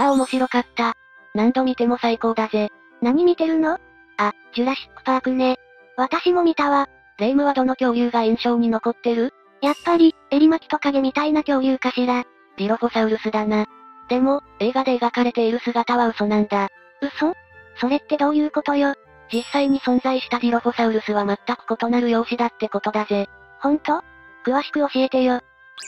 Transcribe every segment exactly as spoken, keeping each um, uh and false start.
ゃ面白かった。何度見ても最高だぜ。 何見てるの？ あ、 ジュラシックパークね。私も見たわ。 霊夢はどの恐竜が印象に残ってる？ やっぱり、エリマキトカゲみたいな恐竜かしら。 ディロフォサウルスだな。でも、映画で描かれている姿は嘘なんだ。 嘘？それってどういうことよ？ 実際に存在したディロフォサウルスは全く異なる容姿だってことだぜ。 ほんと？詳しく教えてよ。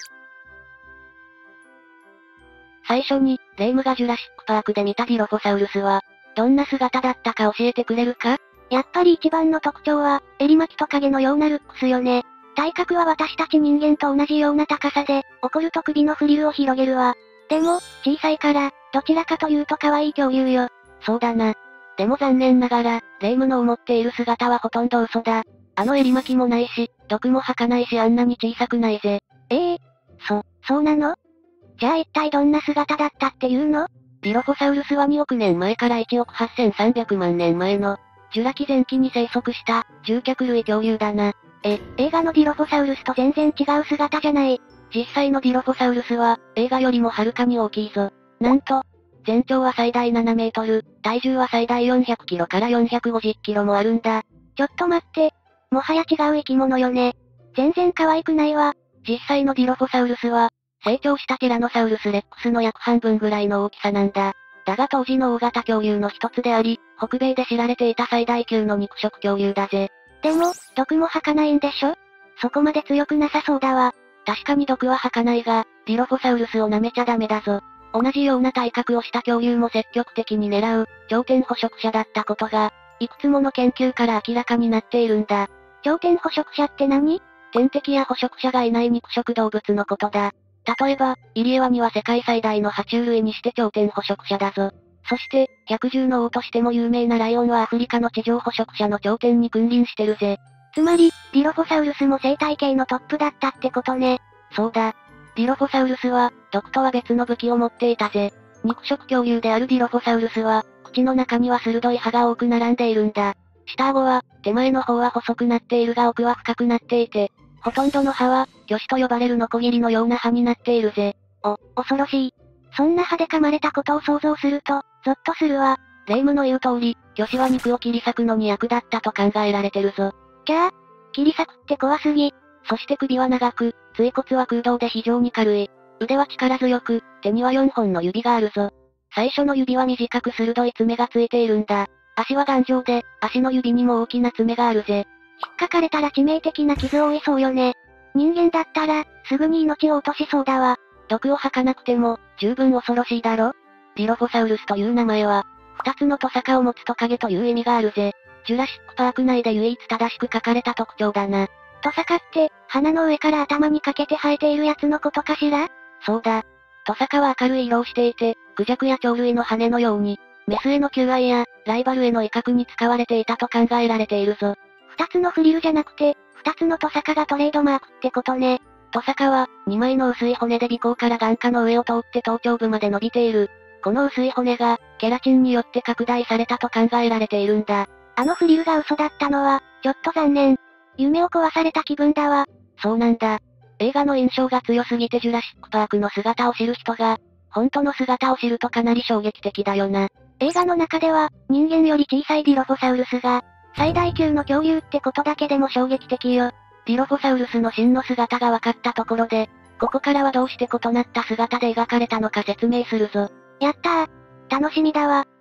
最初に、霊夢がジュラシックパークで見たディロフォサウルスは、どんな姿だったか教えてくれるか？ やっぱり一番の特徴は、エリマキトカゲのようなルックスよね。体格は私たち人間と同じような高さで、怒ると首のフリルを広げるわ。でも、小さいから、どちらかというと可愛い恐竜よ。 そうだな。でも残念ながら、霊夢の思っている姿はほとんど嘘だ。あの襟巻きもないし、毒も吐かないしあんなに小さくないぜ。 ええー、そ、そうなの？じゃあ一体どんな姿だったっていうの？ ディロフォサウルスはにおくねんまえからいちおくはっせんさんびゃくまんねんまえの、ジュラ紀前期に生息した、獣脚類恐竜だな。 え、映画のディロフォサウルスと全然違う姿じゃない。 実際のディロフォサウルスは、映画よりもはるかに大きいぞ。なんと、全長は最大ななメートル、体重は最大よんひゃくキロからよんひゃくごじゅっキロもあるんだ。 ちょっと待って。もはや違う生き物よね。全然可愛くないわ。 実際のディロフォサウルスは、成長したティラノサウルスレックスの約半分ぐらいの大きさなんだ。だが当時の大型恐竜の一つであり、北米で知られていた最大級の肉食恐竜だぜ。 でも、毒も吐かないんでしょ？そこまで強くなさそうだわ。 確かに毒は吐かないが、ディロフォサウルスを舐めちゃダメだぞ。同じような体格をした恐竜も積極的に狙う、頂点捕食者だったことが、いくつもの研究から明らかになっているんだ。 頂点捕食者って何？ 天敵や捕食者がいない肉食動物のことだ。例えば、イリエワニは世界最大の爬虫類にして頂点捕食者だぞ。そして、百獣の王としても有名なライオンはアフリカの地上捕食者の頂点に君臨してるぜ。 つまり、ディロフォサウルスも生態系のトップだったってことね。 そうだ。ディロフォサウルスは、毒とは別の武器を持っていたぜ。肉食恐竜であるディロフォサウルスは、口の中には鋭い歯が多く並んでいるんだ。下顎は、手前の方は細くなっているが奥は深くなっていて、ほとんどの歯は、魚歯と呼ばれるノコギリのような歯になっているぜ。 お、恐ろしい。そんな歯で噛まれたことを想像すると、ゾッとするわ。 霊夢の言う通り、魚歯は肉を切り裂くのに役立ったと考えられてるぞ。 キャー、切り裂くって怖すぎ。 そして首は長く、椎骨は空洞で非常に軽い。腕は力強く、手にはよんほんの指があるぞ。最初の指は短く鋭い爪がついているんだ。足は頑丈で、足の指にも大きな爪があるぜ。 引っかかれたら致命的な傷を負いそうよね。人間だったら、すぐに命を落としそうだわ。 毒を吐かなくても、十分恐ろしいだろ？ディロフォサウルスという名前は、二つのトサカを持つトカゲという意味があるぜ。ジュラシックパーク内で唯一正しく書かれた特徴だな。 トサカって、鼻の上から頭にかけて生えているやつのことかしら？ そうだ。トサカは明るい色をしていて、クジャクや鳥類の羽のように、メスへの求愛や、ライバルへの威嚇に使われていたと考えられているぞ。 二つのフリルじゃなくて、二つのトサカがトレードマークってことね。 トサカは、二枚の薄い骨で尾行から眼下の上を通って頭頂部まで伸びている。この薄い骨が、ケラチンによって拡大されたと考えられているんだ。 あのフリルが嘘だったのは、ちょっと残念。夢を壊された気分だわ。 そうなんだ。映画の印象が強すぎてジュラシックパークの姿を知る人が、本当の姿を知るとかなり衝撃的だよな。 映画の中では、人間より小さいディロフォサウルスが、最大級の恐竜ってことだけでも衝撃的よ。 ディロフォサウルスの真の姿が分かったところで、ここからはどうして異なった姿で描かれたのか説明するぞ。 やったー。楽しみだわ。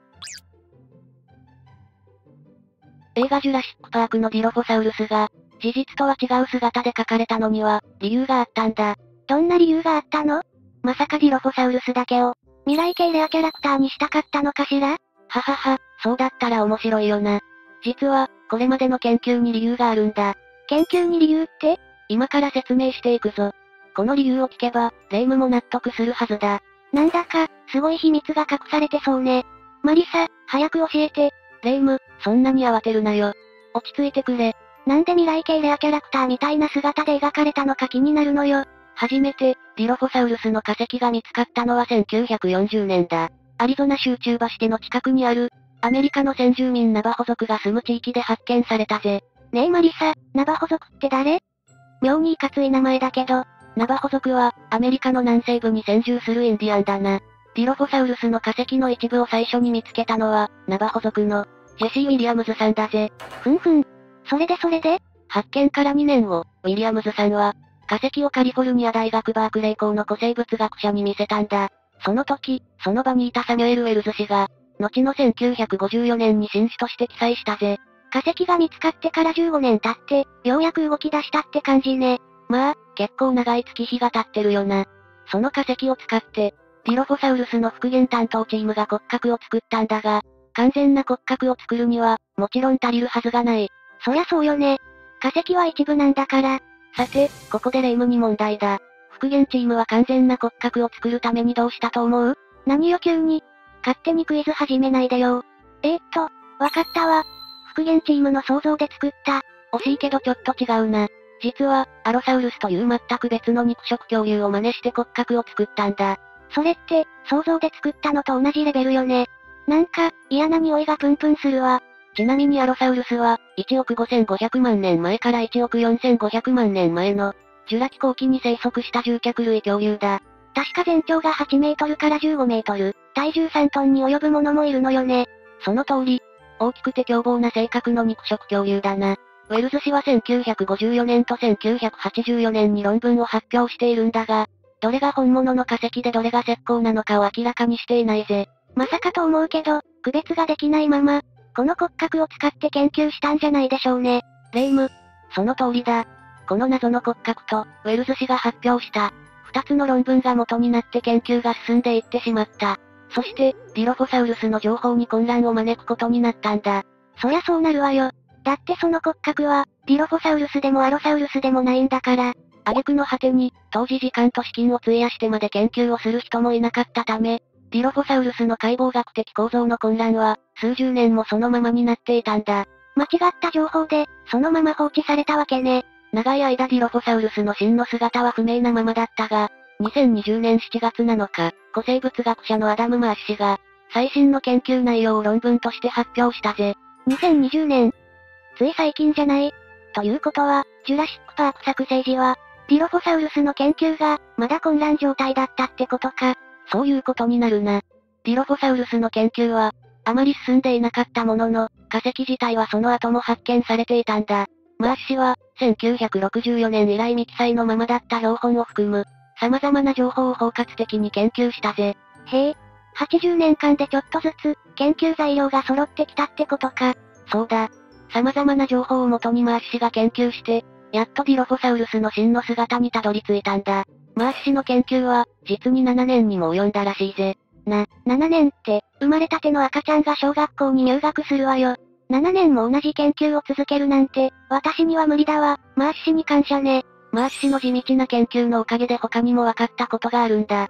映画ジュラシックパークのディロフォサウルスが、事実とは違う姿で描かれたのには、理由があったんだ。 どんな理由があったの？まさかディロフォサウルスだけを、未来系レアキャラクターにしたかったのかしら？ ははは、そうだったら面白いよな。実は、これまでの研究に理由があるんだ。 研究に理由って？ 今から説明していくぞ。この理由を聞けば、霊夢も納得するはずだ。 なんだか、すごい秘密が隠されてそうね。マリサ、早く教えて。 霊夢、そんなに慌てるなよ。落ち着いてくれ。 なんで未来系レアキャラクターみたいな姿で描かれたのか気になるのよ。 はじめて、ディロフォサウルスの化石が見つかったのはせんきゅうひゃくよんじゅうねんだ。アリゾナ州中バシテの近くにある、アメリカの先住民ナバホ族が住む地域で発見されたぜ。 ねえマリサ、ナバホ族って誰？妙にいかつい名前だけど。 ナバホ族は、アメリカの南西部に先住するインディアンだな。 ディロフォサウルスの化石の一部を最初に見つけたのは、ナバホ族の、ジェシー・ウィリアムズさんだぜ。 ふんふん。それでそれで発見からにねんご、ウィリアムズさんは、化石をカリフォルニア大学バークレー校の古生物学者に見せたんだ。その時、その場にいたサミュエル・ウェルズ氏が、後のせんきゅうひゃくごじゅうよねんに新種として記載したぜ。 化石が見つかってからじゅうごねん経って、ようやく動き出したって感じね。 まあ、結構長い月日が経ってるよな。その化石を使って、ディロフォサウルスの復元担当チームが骨格を作ったんだが、完全な骨格を作るには、もちろん足りるはずがない。 そりゃそうよね。化石は一部なんだから。 さて、ここでレイムに問題だ。復元チームは完全な骨格を作るためにどうしたと思う？ 何よ急に。勝手にクイズ始めないでよ。えー、っと、わかったわ。復元チームの想像で作った。 惜しいけどちょっと違うな。実は、アロサウルスという全く別の肉食恐竜を真似して骨格を作ったんだ。 それって、想像で作ったのと同じレベルよね。なんか、嫌な匂いがプンプンするわ。 ちなみにアロサウルスは、いちおくごせんごひゃくまんねんまえからいちおくよんせんごひゃくまんねんまえの、ジュラ紀後期に生息した獣脚類恐竜だ。 確か全長がはちメートルからじゅうごメートル、体重さんトンに及ぶものもいるのよね。 その通り、大きくて凶暴な性格の肉食恐竜だな。ウェルズ氏はせんきゅうひゃくごじゅうよねんとせんきゅうひゃくはちじゅうよねんに論文を発表しているんだが、どれが本物の化石でどれが石膏なのかを明らかにしていないぜ。 まさかと思うけど、区別ができないまま、この骨格を使って研究したんじゃないでしょうね。 レイム。その通りだ。この謎の骨格と、ウェルズ氏が発表した、二つの論文が元になって研究が進んでいってしまった。そして、ディロフォサウルスの情報に混乱を招くことになったんだ。 そりゃそうなるわよ。だってその骨格は、ディロフォサウルスでもアロサウルスでもないんだから。 挙句の果てに、当時時間と資金を費やしてまで研究をする人もいなかったため、ディロフォサウルスの解剖学的構造の混乱は、数十年もそのままになっていたんだ。 間違った情報で、そのまま放置されたわけね。 長い間ディロフォサウルスの真の姿は不明なままだったが、にせんにじゅうねんしちがつなのか、古生物学者のアダム・マーシ氏が、最新の研究内容を論文として発表したぜ。 にせんにじゅうねん。つい最近じゃない。ということは、ジュラシックパーク作成時は、ディロフォサウルスの研究が、まだ混乱状態だったってことか。 そういうことになるな。ディロフォサウルスの研究は、あまり進んでいなかったものの、化石自体はその後も発見されていたんだ。マーシ氏は、せんきゅうひゃくろくじゅうよねん以来未記載のままだった標本を含む、様々な情報を包括的に研究したぜ。 へえ、はちじゅうねんかんでちょっとずつ、研究材料が揃ってきたってことか。 そうだ。様々な情報をもとにマーシ氏が研究して、やっとディロフォサウルスの真の姿にたどり着いたんだ。マーシ氏の研究は、実にななねんにも及んだらしいぜ。 な、ななねんって、生まれたての赤ちゃんが小学校に入学するわよ。ななねんも同じ研究を続けるなんて、私には無理だわ。マーシ氏に感謝ね。 マーシ氏の地道な研究のおかげで他にも分かったことがあるんだ。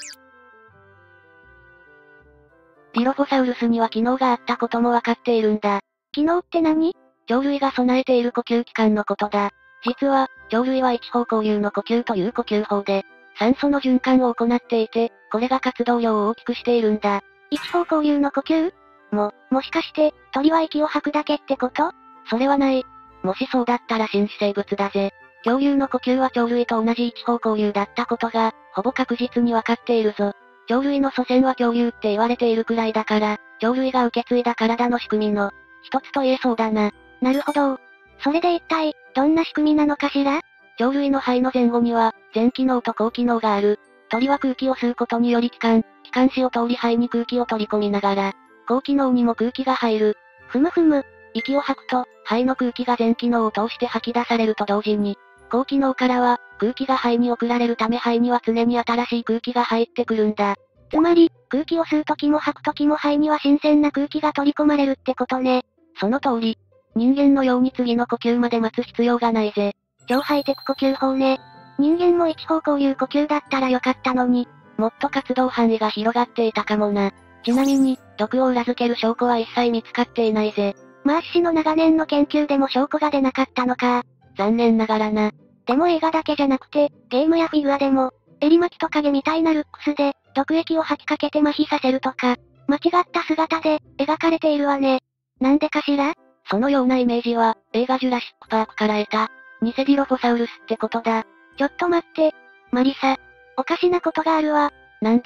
ディロフォサウルスには機能があったことも分かっているんだ。 機能って何？ 鳥類が備えている呼吸器官のことだ。実は、鳥類は一方向流の呼吸という呼吸法で、酸素の循環を行っていて、これが活動量を大きくしているんだ。 一方向流の呼吸？も、もしかして、鳥は息を吐くだけってこと？ それはない。もしそうだったら新種生物だぜ。恐竜の呼吸は鳥類と同じ一方向流だったことが、ほぼ確実にわかっているぞ。鳥類の祖先は恐竜って言われているくらいだから、鳥類が受け継いだ体の仕組みの、一つと言えそうだな。 なるほど。それで一体、どんな仕組みなのかしら？ 鳥類の肺の前後には、前機能と後機能がある。鳥は空気を吸うことにより気管、気管支を通り肺に空気を取り込みながら、後機能にも空気が入る。 ふむふむ。 息を吐くと、肺の空気が前機能を通して吐き出されると同時に、後機能からは、空気が肺に送られるため肺には常に新しい空気が入ってくるんだ。 つまり、空気を吸う時も吐く時も肺には新鮮な空気が取り込まれるってことね。 その通り。人間のように次の呼吸まで待つ必要がないぜ。 超ハイテク呼吸法ね。人間も一方向流呼吸だったらよかったのに。 もっと活動範囲が広がっていたかもな。ちなみに、毒を裏付ける証拠は一切見つかっていないぜ。 マーシ氏の長年の研究でも証拠が出なかったのか。 残念ながらな。 でも映画だけじゃなくて、ゲームやフィギュアでも、エリマキトカゲみたいなルックスで、毒液を吐きかけて麻痺させるとか、間違った姿で、描かれているわね。なんでかしら？ そのようなイメージは、映画ジュラシックパークから得た、偽ディロフォサウルスってことだ。 ちょっと待って。マリサ。おかしなことがあるわ。 なんだ？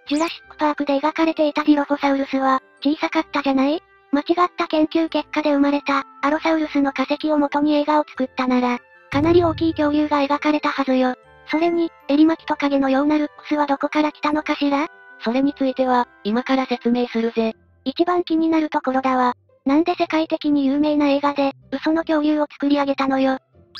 ジュラシックパークで描かれていたディロフォサウルスは、小さかったじゃない？間違った研究結果で生まれた、アロサウルスの化石を元に映画を作ったなら、かなり大きい恐竜が描かれたはずよ。それに、襟巻きトカゲのようなルックスはどこから来たのかしら？ それについては、今から説明するぜ。 一番気になるところだわ。なんで世界的に有名な映画で、嘘の恐竜を作り上げたのよ。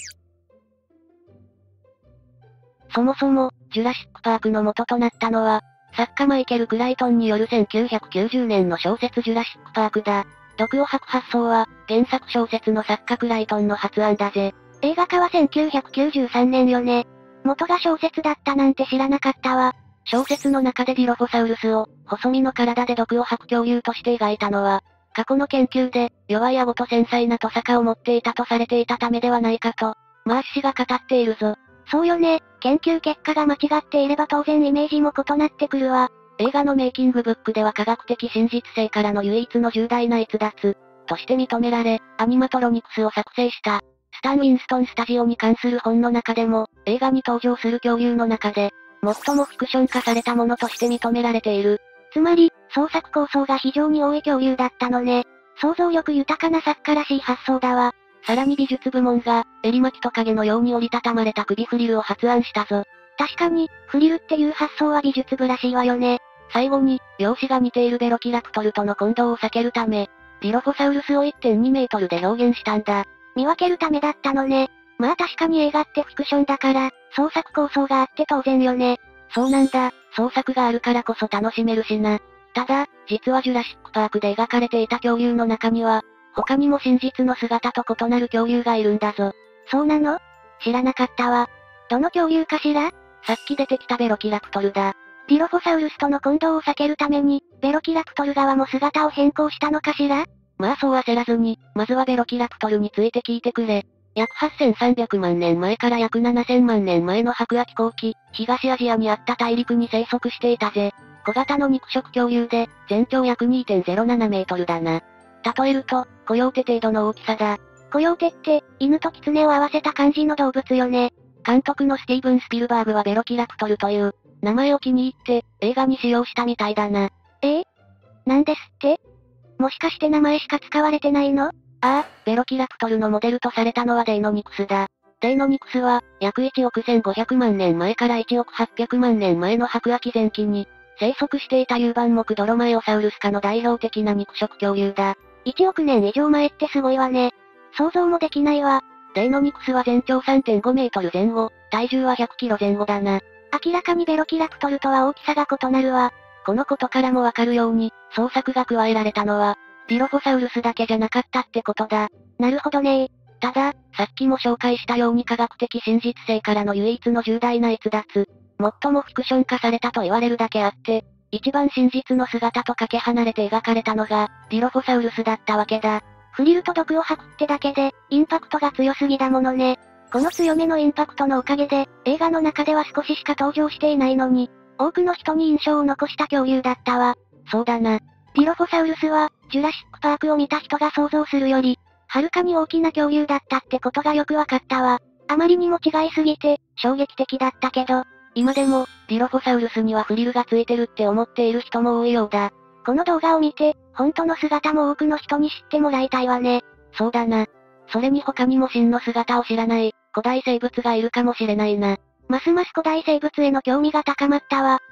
そもそも、ジュラシックパークの元となったのは、作家マイケル・クライトンによるせんきゅうひゃくきゅうじゅうねんの小説ジュラシックパークだ。毒を吐く発想は、原作小説の作家クライトンの発案だぜ。 映画化はせんきゅうひゃくきゅうじゅうさんねんよね。元が小説だったなんて知らなかったわ。 小説の中でディロフォサウルスを、細身の体で毒を吐く恐竜として描いたのは、過去の研究で、弱い顎と繊細なトサカを持っていたとされていたためではないかと、マーシ氏が語っているぞ。 そうよね、研究結果が間違っていれば当然イメージも異なってくるわ。 映画のメイキングブックでは科学的真実性からの唯一の重大な逸脱、として認められ、アニマトロニクスを作成した。スタン・ウィンストン・スタジオに関する本の中でも、映画に登場する恐竜の中で、最もフィクション化されたものとして認められている。 つまり、創作構想が非常に多い恐竜だったのね。想像力豊かな作家らしい発想だわ。 さらに美術部門が、襟巻きトカゲのように折りたたまれた首フリルを発案したぞ。 確かに、フリルっていう発想は美術部らしいわよね。 最後に、容姿が似ているベロキラプトルとの混同を避けるため、ディロフォサウルスを いってんにメートルで表現したんだ。 見分けるためだったのね。まあ確かに映画ってフィクションだから、創作構想があって当然よね。 そうなんだ、創作があるからこそ楽しめるしな。ただ、実はジュラシックパークで描かれていた恐竜の中には、他にも真実の姿と異なる恐竜がいるんだぞ。 そうなの？知らなかったわ。どの恐竜かしら？ さっき出てきたベロキラプトルだ。 ディロフォサウルスとの混同を避けるために、ベロキラプトル側も姿を変更したのかしら？ まあそう焦らずに、まずはベロキラプトルについて聞いてくれ。約はっせんさんびゃくまんねんまえから約ななせんまんねんまえの白亜紀後期、東アジアにあった大陸に生息していたぜ。小型の肉食恐竜で、全長約 にてんゼロななメートルだな。例えると、コヨーテ程度の大きさだ。 コヨーテって、犬とキツネを合わせた感じの動物よね。 監督のスティーブン・スピルバーグはベロキラプトルという、名前を気に入って、映画に使用したみたいだな。 ええ？なんですって？もしかして名前しか使われてないの？ ああ、ベロキラプトルのモデルとされたのはデイノニクスだ。デイノニクスは、約いちおくせんごひゃくまんねんまえからいちおくはっぴゃくまんねんまえの白亜紀前期に、生息していた有番目ドロマエオサウルス科の代表的な肉食恐竜だ。 いちおくねん以上前ってすごいわね。想像もできないわ。 デイノニクスは全長 さんてんごメートル前後、体重はひゃくキロ前後だな。 明らかにベロキラプトルとは大きさが異なるわ。 このことからもわかるように、創作が加えられたのは、ディロフォサウルスだけじゃなかったってことだ。 なるほどね。 ただ、さっきも紹介したように科学的真実性からの唯一の重大な逸脱。最もフィクション化されたと言われるだけあって、一番真実の姿とかけ離れて描かれたのが、ディロフォサウルスだったわけだ。 フリルと毒を吐くってだけで、インパクトが強すぎだものね。この強めのインパクトのおかげで、映画の中では少ししか登場していないのに、多くの人に印象を残した恐竜だったわ。 そうだな。 ディロフォサウルスは、ジュラシックパークを見た人が想像するより、はるかに大きな恐竜だったってことがよくわかったわ。あまりにも違いすぎて、衝撃的だったけど、 今でも、ディロフォサウルスにはフリルがついてるって思っている人も多いようだ。 この動画を見て、本当の姿も多くの人に知ってもらいたいわね。 そうだな。それに他にも真の姿を知らない、古代生物がいるかもしれないな。 ますます古代生物への興味が高まったわ。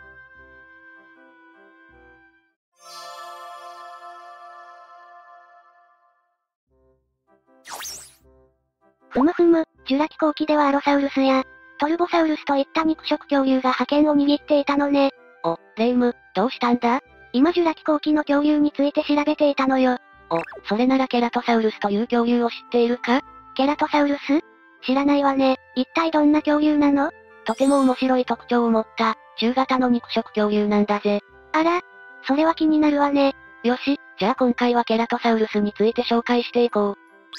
ふむふむ、ジュラ紀後期ではアロサウルスや、トルボサウルスといった肉食恐竜が覇権を握っていたのね。 お、レイム、どうしたんだ？ 今ジュラ紀後期の恐竜について調べていたのよ。 お、それならケラトサウルスという恐竜を知っているか？ ケラトサウルス？知らないわね。一体どんな恐竜なの？ とても面白い特徴を持った、中型の肉食恐竜なんだぜ。 あら、それは気になるわね。 よし、じゃあ今回はケラトサウルスについて紹介していこう。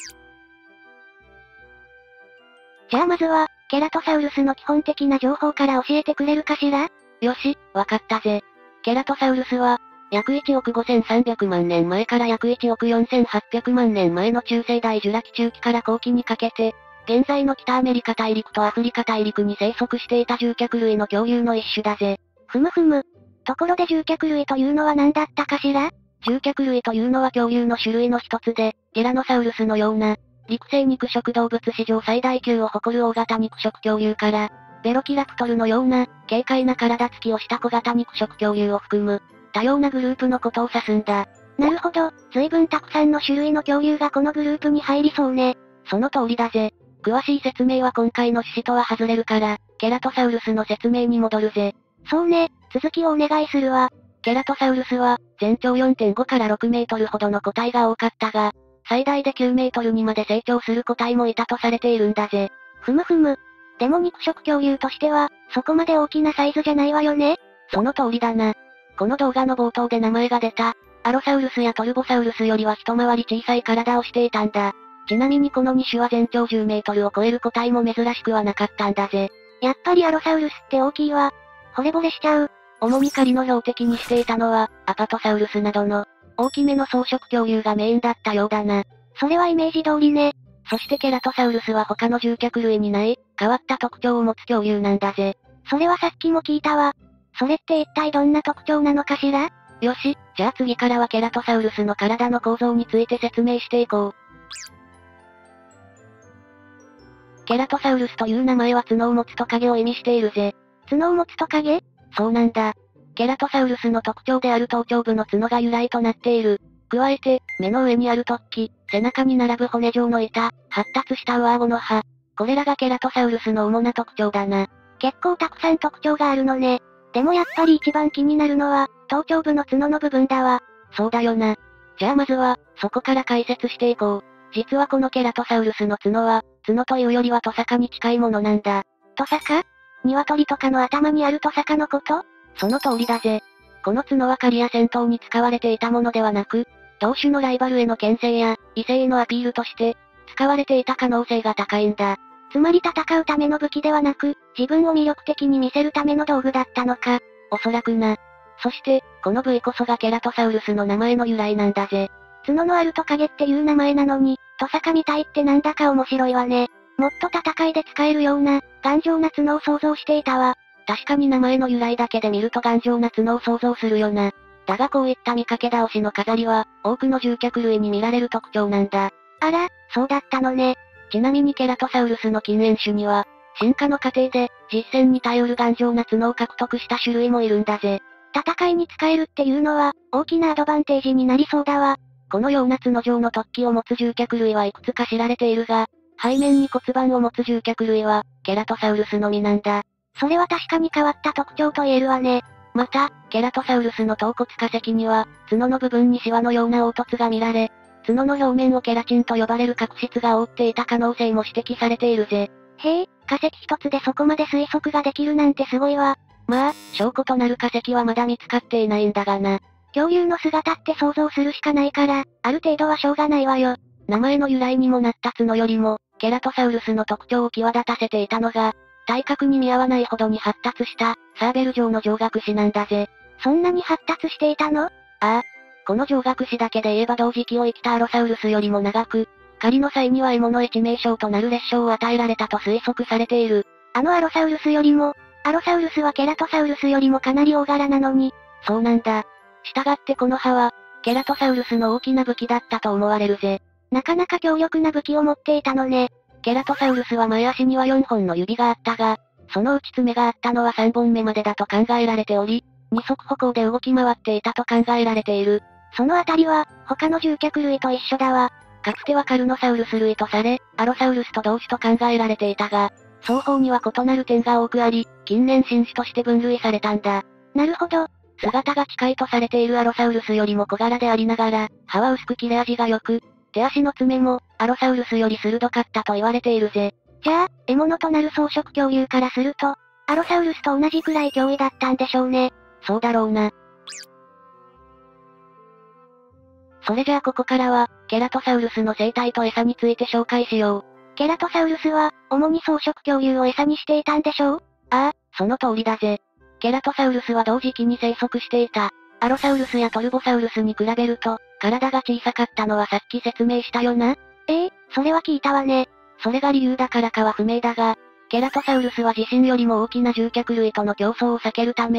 じゃあまずは、ケラトサウルスの基本的な情報から教えてくれるかしら？ よし、わかったぜ。ケラトサウルスは、約いちおくごせんさんびゃくまんねんまえから約いちおくよんせんはっぴゃくまんねんまえの中生代ジュラ紀中期から後期にかけて、現在の北アメリカ大陸とアフリカ大陸に生息していた獣脚類の恐竜の一種だぜ。 ふむふむ。 ところで獣脚類というのは何だったかしら？ 獣脚類というのは恐竜の種類の一つで、ティラノサウルスのような、陸生肉食動物史上最大級を誇る大型肉食恐竜から、ベロキラプトルのような、軽快な体つきをした小型肉食恐竜を含む、多様なグループのことを指すんだ。 なるほど、随分たくさんの種類の恐竜がこのグループに入りそうね。 その通りだぜ。詳しい説明は今回の趣旨とは外れるから、ケラトサウルスの説明に戻るぜ。 そうね、続きをお願いするわ。 ケラトサウルスは、全長 よんてんご からろくメートルほどの個体が多かったが、最大できゅうメートルにまで成長する個体もいたとされているんだぜ。 ふむふむ。でも肉食恐竜としては、そこまで大きなサイズじゃないわよね？ その通りだな。この動画の冒頭で名前が出た、アロサウルスやトルボサウルスよりは一回り小さい体をしていたんだ。ちなみにこのに種は全長じゅうメートルを超える個体も珍しくはなかったんだぜ。 やっぱりアロサウルスって大きいわ。惚れ惚れしちゃう。 主に狩りの標的にしていたのは、アパトサウルスなどの、大きめの草食恐竜がメインだったようだな。 それはイメージ通りね。 そしてケラトサウルスは他の獣脚類にない、変わった特徴を持つ恐竜なんだぜ。 それはさっきも聞いたわ。それって一体どんな特徴なのかしら？ よし、じゃあ次からはケラトサウルスの体の構造について説明していこう。ケラトサウルスという名前は角を持つトカゲを意味しているぜ。 角を持つトカゲ？ そうなんだ。ケラトサウルスの特徴である頭頂部の角が由来となっている。加えて、目の上にある突起、背中に並ぶ骨状の板、発達した上顎の歯。これらがケラトサウルスの主な特徴だな。 結構たくさん特徴があるのね。でもやっぱり一番気になるのは、頭頂部の角の部分だわ。 そうだよな。じゃあまずは、そこから解説していこう。実はこのケラトサウルスの角は、角というよりはトサカに近いものなんだ。 トサカ？鶏とかの頭にあるトサカのこと？ その通りだぜ。この角は狩りや戦闘に使われていたものではなく、同種のライバルへの牽制や、異性へのアピールとして、使われていた可能性が高いんだ。 つまり戦うための武器ではなく、自分を魅力的に見せるための道具だったのか。 おそらくな。そして、この部位こそがケラトサウルスの名前の由来なんだぜ。 角のあるトカゲっていう名前なのに、トサカみたいってなんだか面白いわね。もっと戦いで使えるような、頑丈な角を想像していたわ。 確かに名前の由来だけで見ると頑丈な角を想像するよな。だがこういった見かけ倒しの飾りは、多くの獣脚類に見られる特徴なんだ。 あら、そうだったのね。 ちなみにケラトサウルスの近縁種には、進化の過程で、実戦に耐えうる頑丈な角を獲得した種類もいるんだぜ。 戦いに使えるっていうのは、大きなアドバンテージになりそうだわ。 このような角状の突起を持つ獣脚類はいくつか知られているが、背面に骨盤を持つ獣脚類は、ケラトサウルスのみなんだ。 それは確かに変わった特徴と言えるわね。 また、ケラトサウルスの頭骨化石には、角の部分にシワのような凹凸が見られ、角の表面をケラチンと呼ばれる角質が覆っていた可能性も指摘されているぜ。 へえ、化石一つでそこまで推測ができるなんてすごいわ。 まあ、証拠となる化石はまだ見つかっていないんだがな。 恐竜の姿って想像するしかないから、ある程度はしょうがないわよ。 名前の由来にもなった角よりも、ケラトサウルスの特徴を際立たせていたのが、体格に見合わないほどに発達した、サーベル状の上顎歯なんだぜ。 そんなに発達していたの？ ああ。この上顎歯だけで言えば同時期を生きたアロサウルスよりも長く、狩りの際には獲物へ致命傷となる裂傷を与えられたと推測されている。 あのアロサウルスよりも、アロサウルスはケラトサウルスよりもかなり大柄なのに。 そうなんだ。したがってこの歯は、ケラトサウルスの大きな武器だったと思われるぜ。 なかなか強力な武器を持っていたのね。 ケラトサウルスは前足にはよんほんの指があったが、そのうち爪があったのはさんぼんめまでだと考えられており、二足歩行で動き回っていたと考えられている。 そのあたりは、他の獣脚類と一緒だわ。 かつてはカルノサウルス類とされ、アロサウルスと同種と考えられていたが、双方には異なる点が多くあり、近年新種として分類されたんだ。 なるほど。 姿が近いとされているアロサウルスよりも小柄でありながら、歯は薄く切れ味が良く、手足の爪も、アロサウルスより鋭かったと言われているぜ。 じゃあ、獲物となる草食恐竜からすると、アロサウルスと同じくらい脅威だったんでしょうね。 そうだろうな。それじゃあここからは、ケラトサウルスの生態と餌について紹介しよう。 ケラトサウルスは、主に草食恐竜を餌にしていたんでしょう？ ああ、その通りだぜ。ケラトサウルスは同時期に生息していた。アロサウルスやトルボサウルスに比べると、体が小さかったのはさっき説明したよな。 ええ、それは聞いたわね。 それが理由だからかは不明だが、ケラトサウルスは自身よりも大きな獣脚類との競争を避けるため、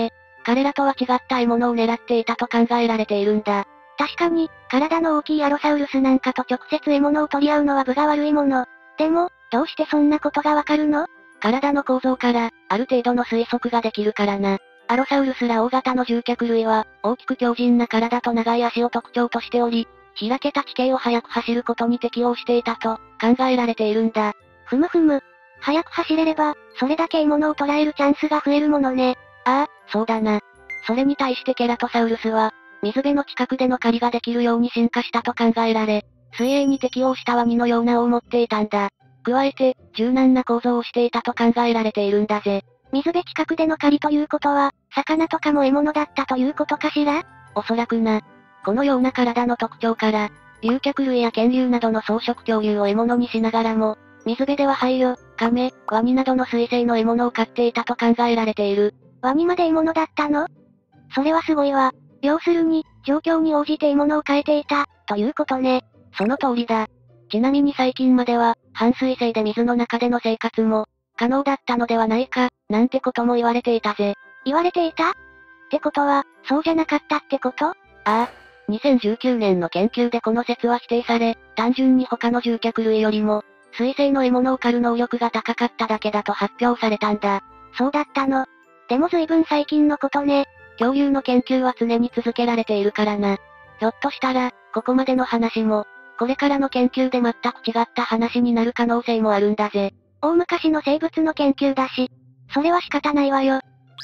彼らとは違った獲物を狙っていたと考えられているんだ。 確かに、体の大きいアロサウルスなんかと直接獲物を取り合うのは分が悪いもの。でも、どうしてそんなことがわかるの？ 体の構造から、ある程度の推測ができるからな。アロサウルスら大型の獣脚類は、大きく強靭な体と長い足を特徴としており、開けた地形を速く走ることに適応していたと、考えられているんだ。 ふむふむ。速く走れれば、それだけ獲物を捕らえるチャンスが増えるものね。 ああ、そうだな。それに対してケラトサウルスは、水辺の近くでの狩りができるように進化したと考えられ、水泳に適応したワニのような尾を持っていたんだ。加えて、柔軟な構造をしていたと考えられているんだぜ。 水辺近くでの狩りということは、魚とかも獲物だったということかしら？ おそらくな。このような体の特徴から、竜脚類や剣竜などの草食恐竜を獲物にしながらも、水辺ではハエよ、カメ、ワニなどの水生の獲物を飼っていたと考えられている。 ワニまで獲物だったの？それはすごいわ。要するに、状況に応じて獲物を変えていた、ということね。 その通りだ。ちなみに最近までは、半水生で水の中での生活も、可能だったのではないか、なんてことも言われていたぜ。 言われていた？ってことは、そうじゃなかったってこと？ああ。にせんじゅうきゅうねんの研究でこの説は否定され、単純に他の獣脚類よりも、水生の獲物を狩る能力が高かっただけだと発表されたんだ。 そうだったの。でも随分最近のことね。 恐竜の研究は常に続けられているからな。ひょっとしたら、ここまでの話も、これからの研究で全く違った話になる可能性もあるんだぜ。 大昔の生物の研究だし、それは仕方ないわよ。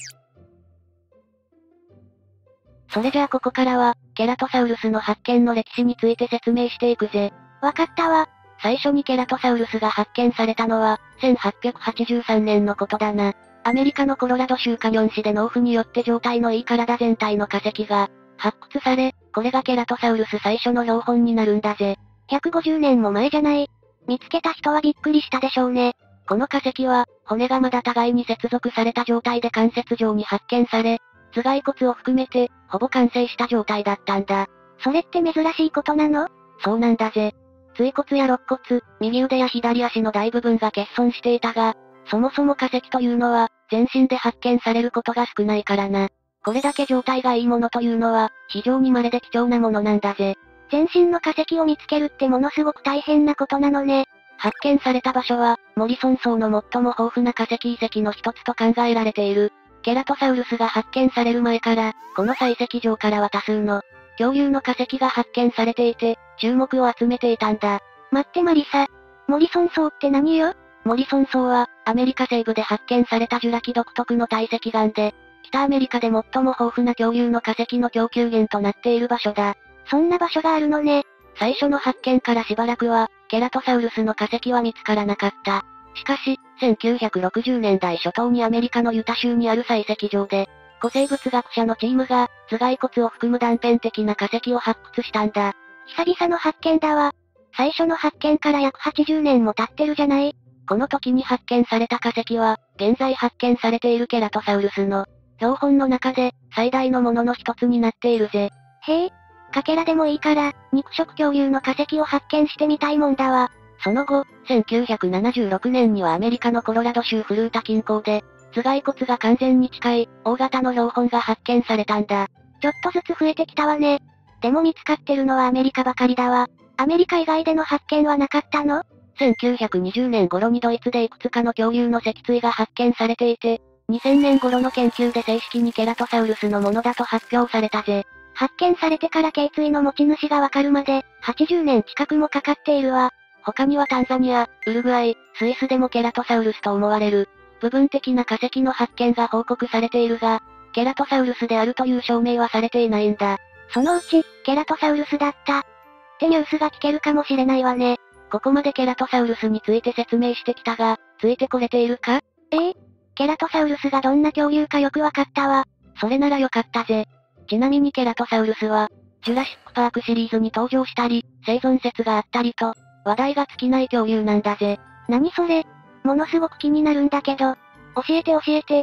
それじゃあここからは、ケラトサウルスの発見の歴史について説明していくぜ。 わかったわ。 最初にケラトサウルスが発見されたのは、せんはっぴゃくはちじゅうさんねんのことだな。アメリカのコロラド州カニョン市で農夫によって状態のいい体全体の化石が、発掘され、これがケラトサウルス最初の標本になるんだぜ。 ひゃくごじゅうねんも前じゃない。見つけた人はびっくりしたでしょうね。 この化石は、骨がまだ互いに接続された状態で関節状に発見され、頭蓋骨を含めて、ほぼ完成した状態だったんだ。 それって珍しいことなの？ そうなんだぜ。椎骨や肋骨、右腕や左足の大部分が欠損していたが、そもそも化石というのは、全身で発見されることが少ないからな。これだけ状態がいいものというのは、非常に稀で貴重なものなんだぜ。 全身の化石を見つけるってものすごく大変なことなのね。 発見された場所は、モリソン層の最も豊富な化石遺跡の一つと考えられている。ケラトサウルスが発見される前から、この採石場からは多数の、恐竜の化石が発見されていて、注目を集めていたんだ。 待ってマリサ。モリソン層って何よ？ モリソン層は、アメリカ西部で発見されたジュラ紀独特の堆積岩で、北アメリカで最も豊富な恐竜の化石の供給源となっている場所だ。 そんな場所があるのね。 最初の発見からしばらくは、ケラトサウルスの化石は見つからなかった。しかし、せんきゅうひゃくろくじゅうねんだい初頭にアメリカのユタ州にある採石場で、古生物学者のチームが、頭蓋骨を含む断片的な化石を発掘したんだ。 久々の発見だわ。最初の発見から約はちじゅうねんも経ってるじゃない。 この時に発見された化石は、現在発見されているケラトサウルスの、標本の中で、最大のものの一つになっているぜ。 へえ、かけらでもいいから、肉食恐竜の化石を発見してみたいもんだわ。 その後、せんきゅうひゃくななじゅうろくねんにはアメリカのコロラド州フルータ近郊で、頭蓋骨が完全に近い、大型の標本が発見されたんだ。 ちょっとずつ増えてきたわね。でも見つかってるのはアメリカばかりだわ。アメリカ以外での発見はなかったの？ せんきゅうひゃくにじゅうねん頃にドイツでいくつかの恐竜の脊椎が発見されていて、にせんねん頃の研究で正式にケラトサウルスのものだと発表されたぜ。 発見されてから頸椎の持ち主がわかるまで、はちじゅうねん近くもかかっているわ。 他にはタンザニア、ウルグアイ、スイスでもケラトサウルスと思われる、部分的な化石の発見が報告されているが、ケラトサウルスであるという証明はされていないんだ。 そのうち、ケラトサウルスだった。ってニュースが聞けるかもしれないわね。 ここまでケラトサウルスについて説明してきたが、ついてこれているか？ ええ、ケラトサウルスがどんな恐竜かよくわかったわ。 それならよかったぜ。ちなみにケラトサウルスは、ジュラシックパークシリーズに登場したり、生存説があったりと、話題が尽きない恐竜なんだぜ。 何それ？ものすごく気になるんだけど。教えて教えて。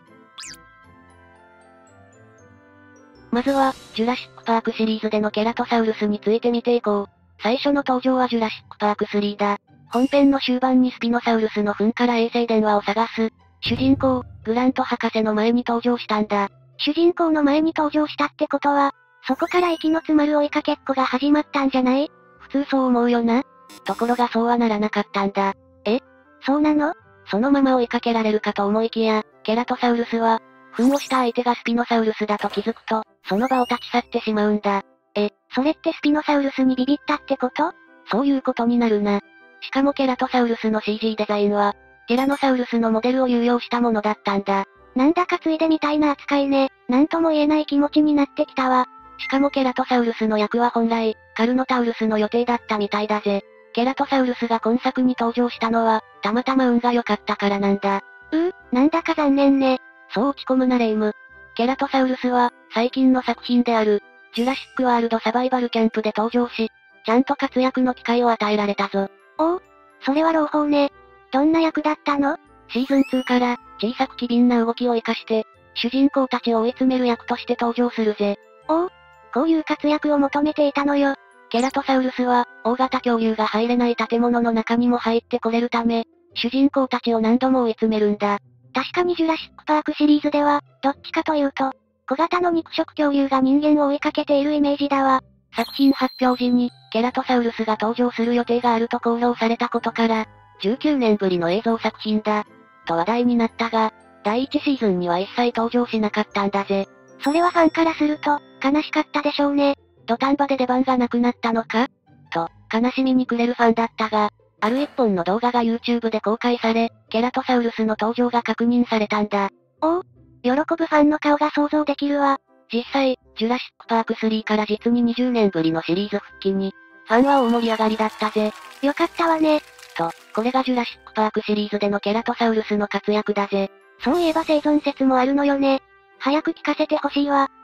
まずは、ジュラシックパークシリーズでのケラトサウルスについて見ていこう。最初の登場はジュラシックパークスリーだ。本編の終盤にスピノサウルスの糞から衛星電話を探す、主人公、グラント博士の前に登場したんだ。 主人公の前に登場したってことは、そこから息の詰まる追いかけっこが始まったんじゃない？ 普通そう思うよな。ところがそうはならなかったんだ。 え？そうなの？ そのまま追いかけられるかと思いきや、ケラトサウルスは、糞をした相手がスピノサウルスだと気づくと、その場を立ち去ってしまうんだ。 え、それってスピノサウルスにビビったってこと？ そういうことになるな。しかもケラトサウルスの シージー デザインは、ティラノサウルスのモデルを有用したものだったんだ。 なんだかついでみたいな扱いね。なんとも言えない気持ちになってきたわ。 しかもケラトサウルスの役は本来、カルノタウルスの予定だったみたいだぜ。ケラトサウルスが今作に登場したのは、たまたま運が良かったからなんだ。 うー、なんだか残念ね。 そう落ち込むなレイム。ケラトサウルスは、最近の作品である、ジュラシックワールドサバイバルキャンプで登場し、ちゃんと活躍の機会を与えられたぞ。 おお、それは朗報ね。どんな役だったの？ シーズンツーから、小さく機敏な動きを活かして、主人公たちを追い詰める役として登場するぜ。 おお、こういう活躍を求めていたのよ。 ケラトサウルスは、大型恐竜が入れない建物の中にも入ってこれるため、主人公たちを何度も追い詰めるんだ。 確かにジュラシックパークシリーズでは、どっちかというと、小型の肉食恐竜が人間を追いかけているイメージだわ。 作品発表時に、ケラトサウルスが登場する予定があると公表されたことから、じゅうきゅうねんぶりの映像作品だ、と話題になったが、だいいちシーズンには一切登場しなかったんだぜ。 それはファンからすると、悲しかったでしょうね。 土壇場で出番がなくなったのかと、悲しみに暮れるファンだったが、ある一本の動画が YouTube で公開され、ケラトサウルスの登場が確認されたんだ。 おお、喜ぶファンの顔が想像できるわ。 実際、ジュラシックパークスリーから実ににじゅうねんぶりのシリーズ復帰に、ファンは大盛り上がりだったぜ。 よかったわね。 と、これがジュラシックパークシリーズでのケラトサウルスの活躍だぜ。 そういえば生存説もあるのよね。早く聞かせてほしいわ。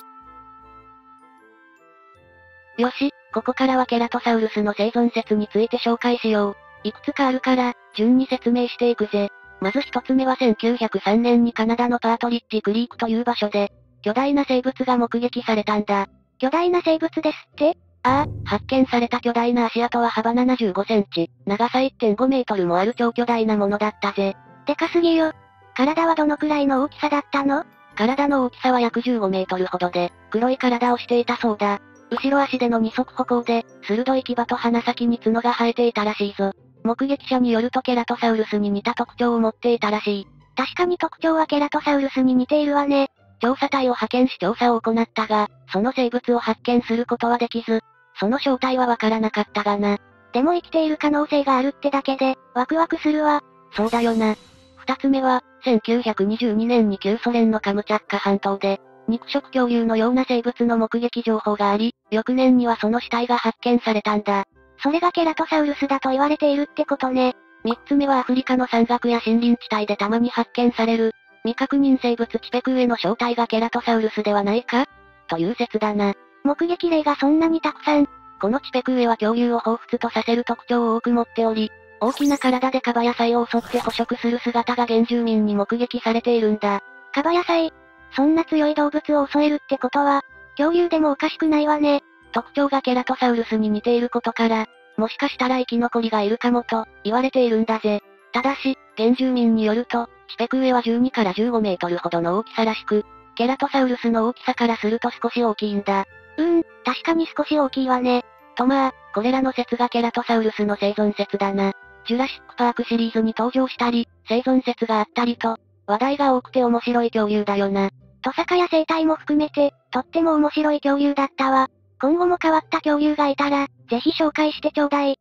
よし、ここからはケラトサウルスの生存説について紹介しよう。いくつかあるから、順に説明していくぜ。まず一つ目はせんきゅうひゃくさんねんにカナダのパートリッジクリークという場所で、巨大な生物が目撃されたんだ。 巨大な生物ですって？ ああ、発見された巨大な足跡は幅ななじゅうごセンチ、長さ いってんごメートルもある超巨大なものだったぜ。 でかすぎよ。体はどのくらいの大きさだったの？ 体の大きさは約じゅうごメートルほどで、黒い体をしていたそうだ。後ろ足での二足歩行で、鋭い牙と鼻先に角が生えていたらしいぞ。目撃者によるとケラトサウルスに似た特徴を持っていたらしい。 確かに特徴はケラトサウルスに似ているわね。 調査隊を派遣し調査を行ったが、その生物を発見することはできず、その正体はわからなかったがな。 でも生きている可能性があるってだけで、ワクワクするわ。 そうだよな。二つ目は、せんきゅうひゃくにじゅうにねんに旧ソ連のカムチャッカ半島で、肉食恐竜のような生物の目撃情報があり、翌年にはその死体が発見されたんだ。 それがケラトサウルスだと言われているってことね。 三つ目はアフリカの山岳や森林地帯でたまに発見される、未確認生物チペクーエの正体がケラトサウルスではないかという説だな。 目撃例がそんなにたくさん。 このチペクーエは恐竜を彷彿とさせる特徴を多く持っており、大きな体でカバ野菜を襲って捕食する姿が原住民に目撃されているんだ。 カバ野菜？そんな強い動物を襲えるってことは、恐竜でもおかしくないわね。 特徴がケラトサウルスに似ていることから、もしかしたら生き残りがいるかもと、言われているんだぜ。ただし、原住民によると、チペクーエはじゅうにからじゅうごメートルほどの大きさらしく、ケラトサウルスの大きさからすると少し大きいんだ。 うーん、確かに少し大きいわね。 とまあ、これらの説がケラトサウルスの生存説だな。ジュラシックパークシリーズに登場したり、生存説があったりと、話題が多くて面白い恐竜だよな。 トサカや生態も含めて、とっても面白い恐竜だったわ。今後も変わった恐竜がいたら、ぜひ紹介してちょうだい。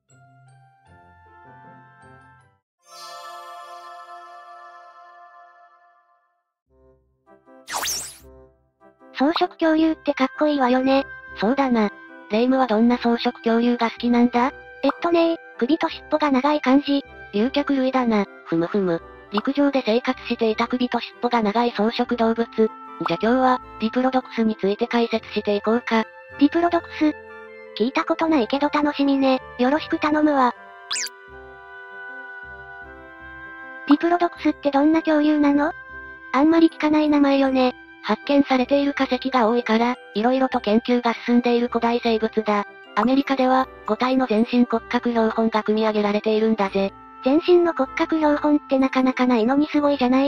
草食恐竜ってかっこいいわよね。 そうだな。レイムはどんな草食恐竜が好きなんだ？ えっとねー、首と尻尾が長い感じ。 竜脚類だな。ふむふむ。陸上で生活していた首と尻尾が長い草食動物。じゃ今日は、ディプロドクスについて解説していこうか。 ディプロドクス？聞いたことないけど楽しみね。よろしく頼むわ。ディプロドクスってどんな恐竜なの？あんまり聞かない名前よね。 発見されている化石が多いから、色々と研究が進んでいる古代生物だ。アメリカでは、ご体の全身骨格標本が組み上げられているんだぜ。 全身の骨格標本ってなかなかないのにすごいじゃない？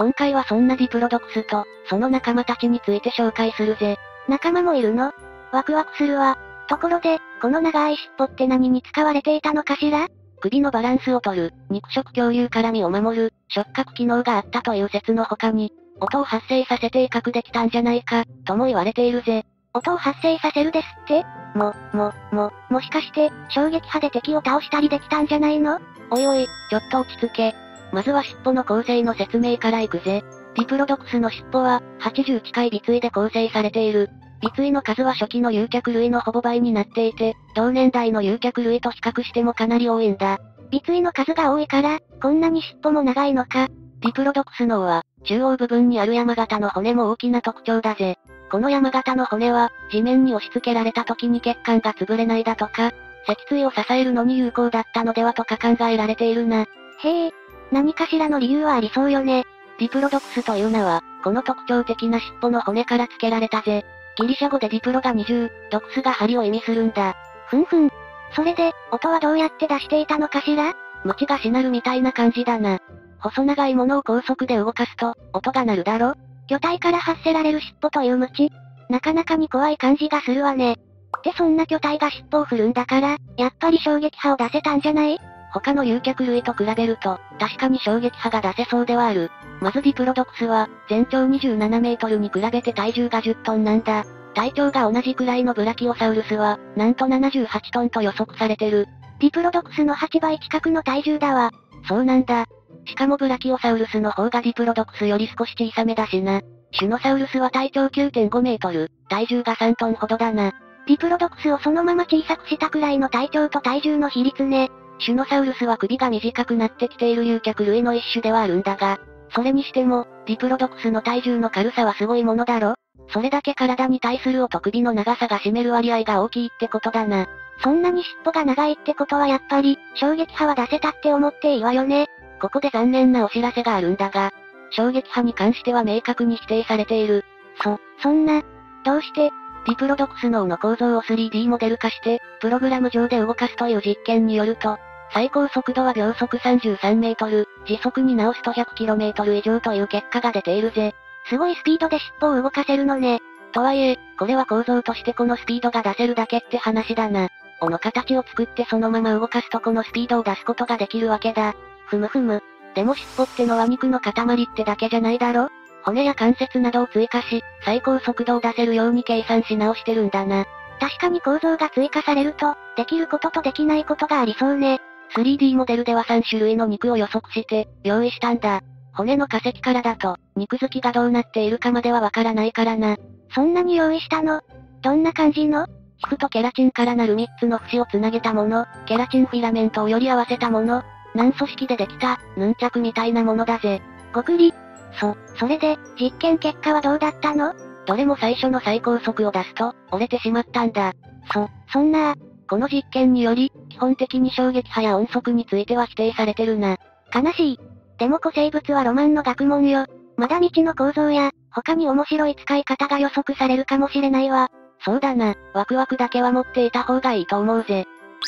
今回はそんなディプロドクスと、その仲間たちについて紹介するぜ。 仲間もいるの？ワクワクするわ。ところで、この長い尻尾って何に使われていたのかしら？ 首のバランスを取る、肉食恐竜から身を守る、触覚機能があったという説の他に、音を発生させて威嚇できたんじゃないか、とも言われているぜ。 音を発生させるですって？も、も、も、もしかして、衝撃波で敵を倒したりできたんじゃないの？ おいおい、ちょっと落ち着け。まずは尻尾の構成の説明からいくぜ。ディプロドクスの尻尾は、はちじゅう近い尾椎で構成されている。尾椎の数は初期の有脚類のほぼ倍になっていて、同年代の有脚類と比較してもかなり多いんだ。 尾椎の数が多いから、こんなに尻尾も長いのか。 ディプロドクスの尾は、中央部分にある山形の骨も大きな特徴だぜ。この山形の骨は、地面に押し付けられた時に血管が潰れないだとか、脊椎を支えるのに有効だったのではとか考えられているな。 へえ、何かしらの理由はありそうよね。 ディプロドクスという名は、この特徴的な尻尾の骨から付けられたぜ。ギリシャ語でディプロが二重、ドクスが針を意味するんだ。 ふんふん。それで、音はどうやって出していたのかしら？ ムチがしなるみたいな感じだな。細長いものを高速で動かすと、音が鳴るだろ？ 巨体から発せられる尻尾というムチ。なかなかに怖い感じがするわね。ってそんな巨体が尻尾を振るんだから、やっぱり衝撃波を出せたんじゃない？ 他の有脚類と比べると、確かに衝撃波が出せそうではある。まずディプロドクスは、全長にじゅうななメートルに比べて体重がじゅっトンなんだ。体長が同じくらいのブラキオサウルスは、なんとななじゅうはちトンと予測されてる。 ディプロドクスのはちばい近くの体重だわ。 そうなんだ。しかもブラキオサウルスの方がディプロドクスより少し小さめだしな。シュノサウルスは体長 きゅうてんごメートル、体重がさんトンほどだな。 ディプロドクスをそのまま小さくしたくらいの体長と体重の比率ね。 シュノサウルスは首が短くなってきている有脚類の一種ではあるんだが、それにしても、ディプロドクスの体重の軽さはすごいものだろ？それだけ体に対する音首の長さが占める割合が大きいってことだな。 そんなに尻尾が長いってことはやっぱり、衝撃波は出せたって思っていいわよね。 ここで残念なお知らせがあるんだが、衝撃波に関しては明確に否定されている。 そ、そんな、どうして？ ディプロドクスの尾の構造を スリーディー モデル化して、プログラム上で動かすという実験によると、最高速度は秒速さんじゅうさんメートル、時速に直すと ひゃくキロメートル 以上という結果が出ているぜ。 すごいスピードで尻尾を動かせるのね。 とはいえ、これは構造としてこのスピードが出せるだけって話だな。尾の形を作ってそのまま動かすとこのスピードを出すことができるわけだ。ふむふむ。でも尻尾ってのは肉の塊ってだけじゃないだろ？骨や関節などを追加し、最高速度を出せるように計算し直してるんだな。 確かに構造が追加されると、できることとできないことがありそうね。 スリーディー モデルではさん種類の肉を予測して、用意したんだ。骨の化石からだと、肉付きがどうなっているかまではわからないからな。 そんなに用意したの？どんな感じの？ 皮膚とケラチンからなるみっつの節をつなげたもの、ケラチンフィラメントをより合わせたもの、軟組織でできた、ヌンチャクみたいなものだぜ。 ごくり。そ、それで、実験結果はどうだったの？ どれも最初の最高速を出すと、折れてしまったんだ。 そ、そんな、 この実験により、基本的に衝撃波や音速については否定されてるな。 悲しい。でも古生物はロマンの学問よ。まだ未知の構造や、他に面白い使い方が予測されるかもしれないわ。 そうだな、ワクワクだけは持っていた方がいいと思うぜ。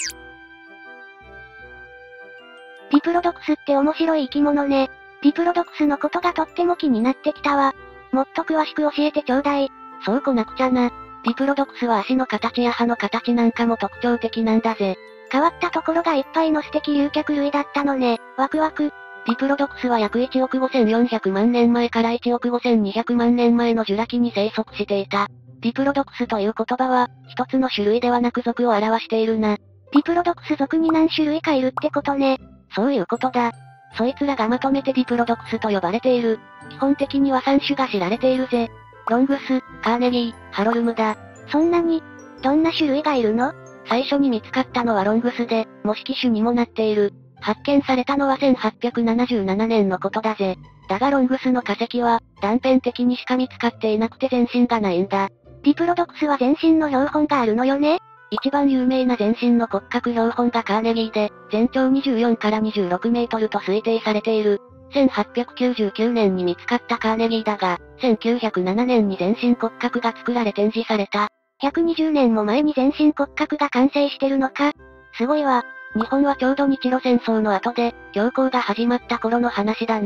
ディプロドクスって面白い生き物ね。ディプロドクスのことがとっても気になってきたわ。もっと詳しく教えてちょうだい。 そうこなくちゃな。ディプロドクスは足の形や歯の形なんかも特徴的なんだぜ。 変わったところがいっぱいの素敵有脚類だったのね。ワクワク。 ディプロドクスは約いちおくごせんよんひゃくまんねんまえからいちおくごせんにひゃくまんねんまえのジュラ紀に生息していた。ディプロドクスという言葉は、一つの種類ではなく属を表しているな。 ディプロドクス属に何種類かいるってことね。 そういうことだ。そいつらがまとめてディプロドクスと呼ばれている。基本的にはさん種が知られているぜ。ロングス、カーネギー、ハロルムだ。 そんなに、どんな種類がいるの？ 最初に見つかったのはロングスで、模式種にもなっている。発見されたのはせんはっぴゃくななじゅうななねんのことだぜ。だがロングスの化石は、断片的にしか見つかっていなくて全身がないんだ。 ディプロドクスは全身の標本があるのよね？ 一番有名な全身の骨格標本がカーネギーで、全長にじゅうよんからにじゅうろくメートルと推定されている。せんはっぴゃくきゅうじゅうきゅうねんに見つかったカーネギーだが、せんきゅうひゃくななねんに全身骨格が作られ展示された。 ひゃくにじゅうねんも前に全身骨格が完成してるのか。すごいわ。 日本はちょうど日露戦争の後で、恐慌が始まった頃の話だな。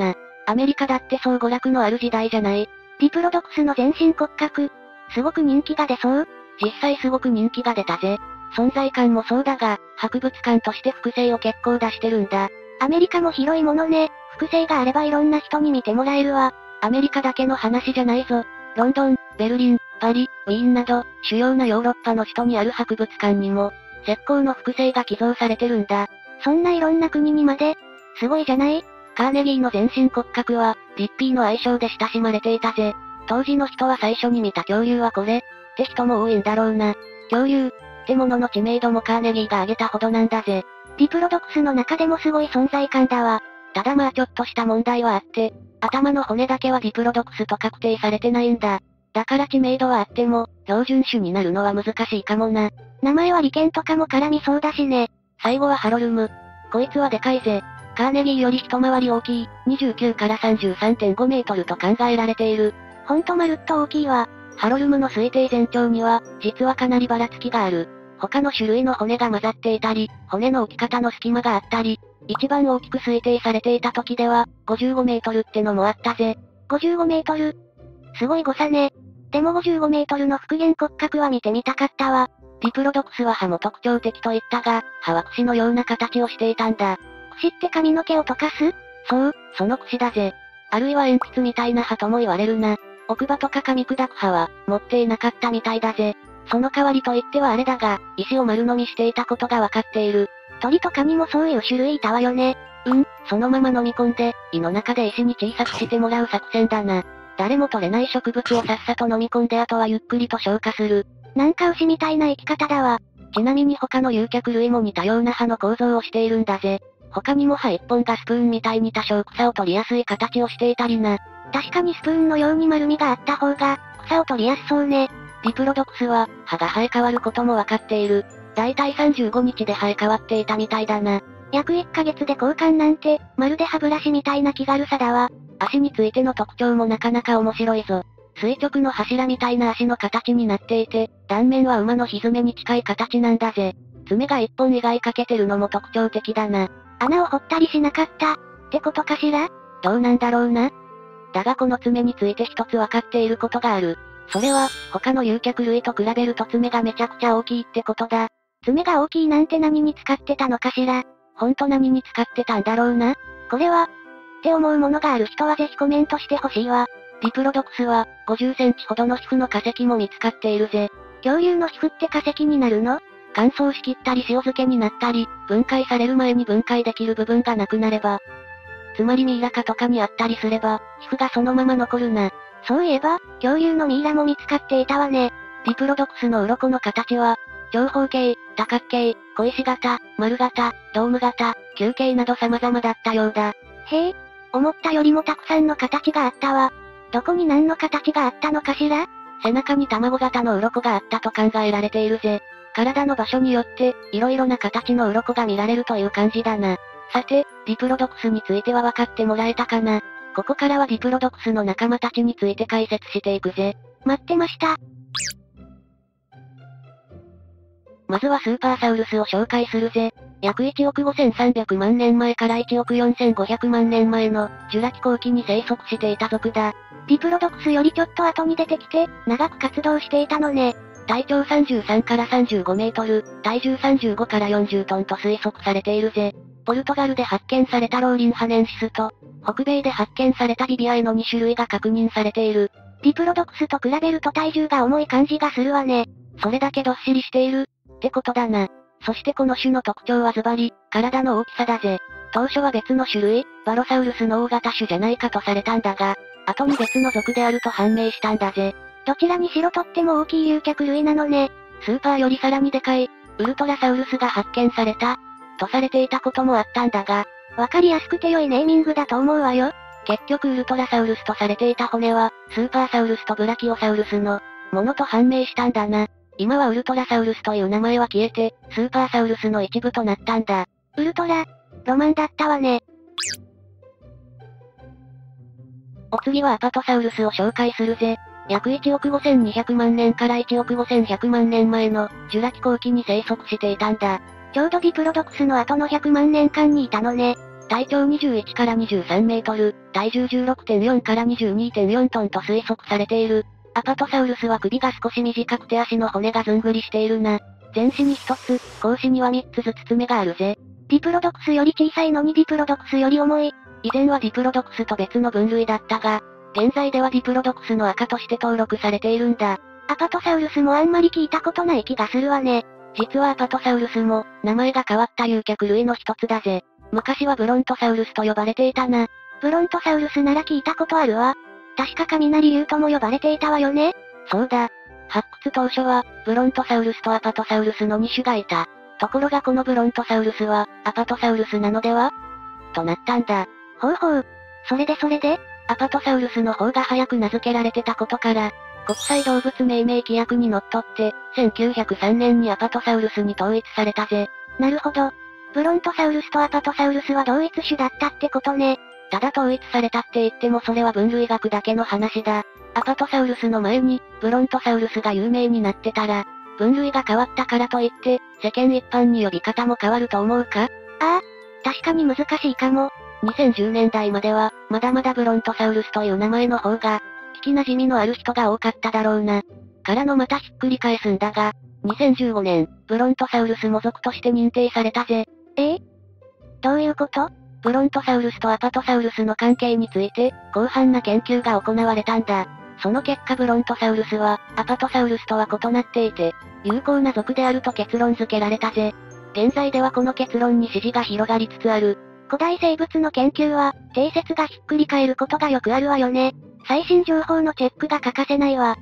アメリカだってそう娯楽のある時代じゃない。 ディプロドクスの全身骨格、すごく人気が出そう？ 実際すごく人気が出たぜ。存在感もそうだが、博物館として複製を結構出してるんだ。 アメリカも広いものね。複製があればいろんな人に見てもらえるわ。 アメリカだけの話じゃないぞ。ロンドン、ベルリン、パリ、ウィーンなど、主要なヨーロッパの首都にある博物館にも、石膏の複製が寄贈されてるんだ。 そんないろんな国にまで、すごいじゃない？ カーネギーの全身骨格は、リッピーの愛称で親しまれていたぜ。当時の人は最初に見た恐竜はこれ、って人も多いんだろうな。恐竜、ってものの知名度もカーネギーが挙げたほどなんだぜ。 ディプロドクスの中でもすごい存在感だわ。 ただまあちょっとした問題はあって、頭の骨だけはディプロドクスと確定されてないんだ。だから知名度はあっても、標準種になるのは難しいかもな。 名前は利権とかも絡みそうだしね。 最後はハロルム。こいつはでかいぜ。カーネギーより一回り大きい、にじゅうきゅうからさんじゅうさんてんごメートルと考えられている。 ほんとまるっと大きいわ。 ハロルムの推定全長には、実はかなりばらつきがある。他の種類の骨が混ざっていたり、骨の置き方の隙間があったり、一番大きく推定されていた時では、ごじゅうごメートルってのもあったぜ。 ごじゅうごメートル。すごい誤差ね。でもごじゅうごメートルの復元骨格は見てみたかったわ。 ディプロドクスは歯も特徴的と言ったが、歯は櫛のような形をしていたんだ。 櫛って髪の毛を溶かす？ そう、その櫛だぜ。あるいは鉛筆みたいな歯とも言われるな。奥歯とか噛み砕く歯は、持っていなかったみたいだぜ。その代わりと言ってはあれだが、石を丸飲みしていたことがわかっている。 鳥とかにもそういう種類いたわよね。 うん、そのまま飲み込んで、胃の中で石に小さくしてもらう作戦だな。誰も取れない植物をさっさと飲み込んであとはゆっくりと消化する。 なんか牛みたいな生き方だわ。 ちなみに他の有脚類も似たような歯の構造をしているんだぜ。他にも歯一本がスプーンみたいに多少草を取りやすい形をしていたりな。 確かにスプーンのように丸みがあった方が、草を取りやすそうね。 ディプロドクスは、歯が生え変わることもわかっている。だいたいさんじゅうごにちで生え変わっていたみたいだな。 約いっかげつで交換なんて、まるで歯ブラシみたいな気軽さだわ。 足についての特徴もなかなか面白いぞ。垂直の柱みたいな足の形になっていて、断面は馬のひづめに近い形なんだぜ。爪が一本描いかけてるのも特徴的だな。 穴を掘ったりしなかった、ってことかしら？ どうなんだろうな。だがこの爪について一つわかっていることがある。それは、他の有脚類と比べると爪がめちゃくちゃ大きいってことだ。 爪が大きいなんて何に使ってたのかしら？ ほんと何に使ってたんだろうな。 これは、って思うものがある人はぜひコメントしてほしいわ。 ディプロドクスは、ごじゅっセンチほどの皮膚の化石も見つかっているぜ。 恐竜の皮膚って化石になるの？ 乾燥しきったり塩漬けになったり、分解される前に分解できる部分がなくなれば、つまりミイラ化とかにあったりすれば、皮膚がそのまま残るな。 そういえば、恐竜のミイラも見つかっていたわね。 ディプロドクスの鱗の形は、長方形、多角形、小石型、丸型、ドーム型、球形など様々だったようだ。 へえ、思ったよりもたくさんの形があったわ。どこに何の形があったのかしら？ 背中に卵型の鱗があったと考えられているぜ。体の場所によって、色々な形の鱗が見られるという感じだな。さて、ディプロドクスについては分かってもらえたかな？ここからはディプロドクスの仲間たちについて解説していくぜ。 待ってました。 まずはスーパーサウルスを紹介するぜ。約いちおくごせんさんびゃくまんねんまえからいちおくよんせんごひゃくまんねんまえの、ジュラ紀後期に生息していた族だ。 ディプロドクスよりちょっと後に出てきて、長く活動していたのね。 体長さんじゅうさんからさんじゅうごメートル、体重さんじゅうごからよんじゅうトンと推測されているぜ。ポルトガルで発見されたローリンハネンシスと、北米で発見されたビビアエのに種類が確認されている。 ディプロドクスと比べると体重が重い感じがするわね。 それだけどっしりしている、ってことだな。そしてこの種の特徴はズバリ、体の大きさだぜ。当初は別の種類、バロサウルスの大型種じゃないかとされたんだが、後に別の属であると判明したんだぜ。 どちらにしろとっても大きい有脚類なのね。 スーパーよりさらにでかい、ウルトラサウルスが発見された、とされていたこともあったんだが、 わかりやすくて良いネーミングだと思うわよ。 結局ウルトラサウルスとされていた骨は、スーパーサウルスとブラキオサウルスの、ものと判明したんだな。今はウルトラサウルスという名前は消えて、スーパーサウルスの一部となったんだ。 ウルトラ、ロマンだったわね。 お次はアパトサウルスを紹介するぜ。約いちおくごせんにひゃくまんねんからいちおくごせんひゃくまんねんまえの、ジュラ紀後期に生息していたんだ。 ちょうどディプロドクスの後のひゃくまんねんかんにいたのね。 体長にじゅういちからにじゅうさんメートル、体重 じゅうろくてんよん から にじゅうにてんよん トンと推測されている。アパトサウルスは首が少し短くて足の骨がずんぐりしているな。前肢にひとつ、後肢にはみっつずつ爪があるぜ。 ディプロドクスより小さいのにディプロドクスより重い。 以前はディプロドクスと別の分類だったが、現在ではディプロドクスの赤として登録されているんだ。 アパトサウルスもあんまり聞いたことない気がするわね。 実はアパトサウルスも、名前が変わった有脚類の一つだぜ。昔はブロントサウルスと呼ばれていたな。 ブロントサウルスなら聞いたことあるわ。確か雷竜とも呼ばれていたわよね。 そうだ。発掘当初は、ブロントサウルスとアパトサウルスのに種がいた。ところがこのブロントサウルスは、アパトサウルスなのではとなったんだ。 ほうほう。それでそれでアパトサウルスの方が早く名付けられてたことから、国際動物命名規約にのっとって、せんきゅうひゃくさんねんにアパトサウルスに統一されたぜ。 なるほど。ブロントサウルスとアパトサウルスは同一種だったってことね。 ただ統一されたって言ってもそれは分類学だけの話だ。アパトサウルスの前に、ブロントサウルスが有名になってたら、分類が変わったからといって、世間一般に呼び方も変わると思うか？ ああ、確かに難しいかも。 にせんじゅうねんだいまでは、まだまだブロントサウルスという名前の方が、聞き馴染みのある人が多かっただろうな。からのまたひっくり返すんだが、にせんじゅうごねん、ブロントサウルスも属として認定されたぜ。 ええ？どういうこと？ ブロントサウルスとアパトサウルスの関係について、広範な研究が行われたんだ。その結果ブロントサウルスは、アパトサウルスとは異なっていて、有効な属であると結論付けられたぜ。現在ではこの結論に支持が広がりつつある。 古代生物の研究は、定説がひっくり返ることがよくあるわよね。最新情報のチェックが欠かせないわ。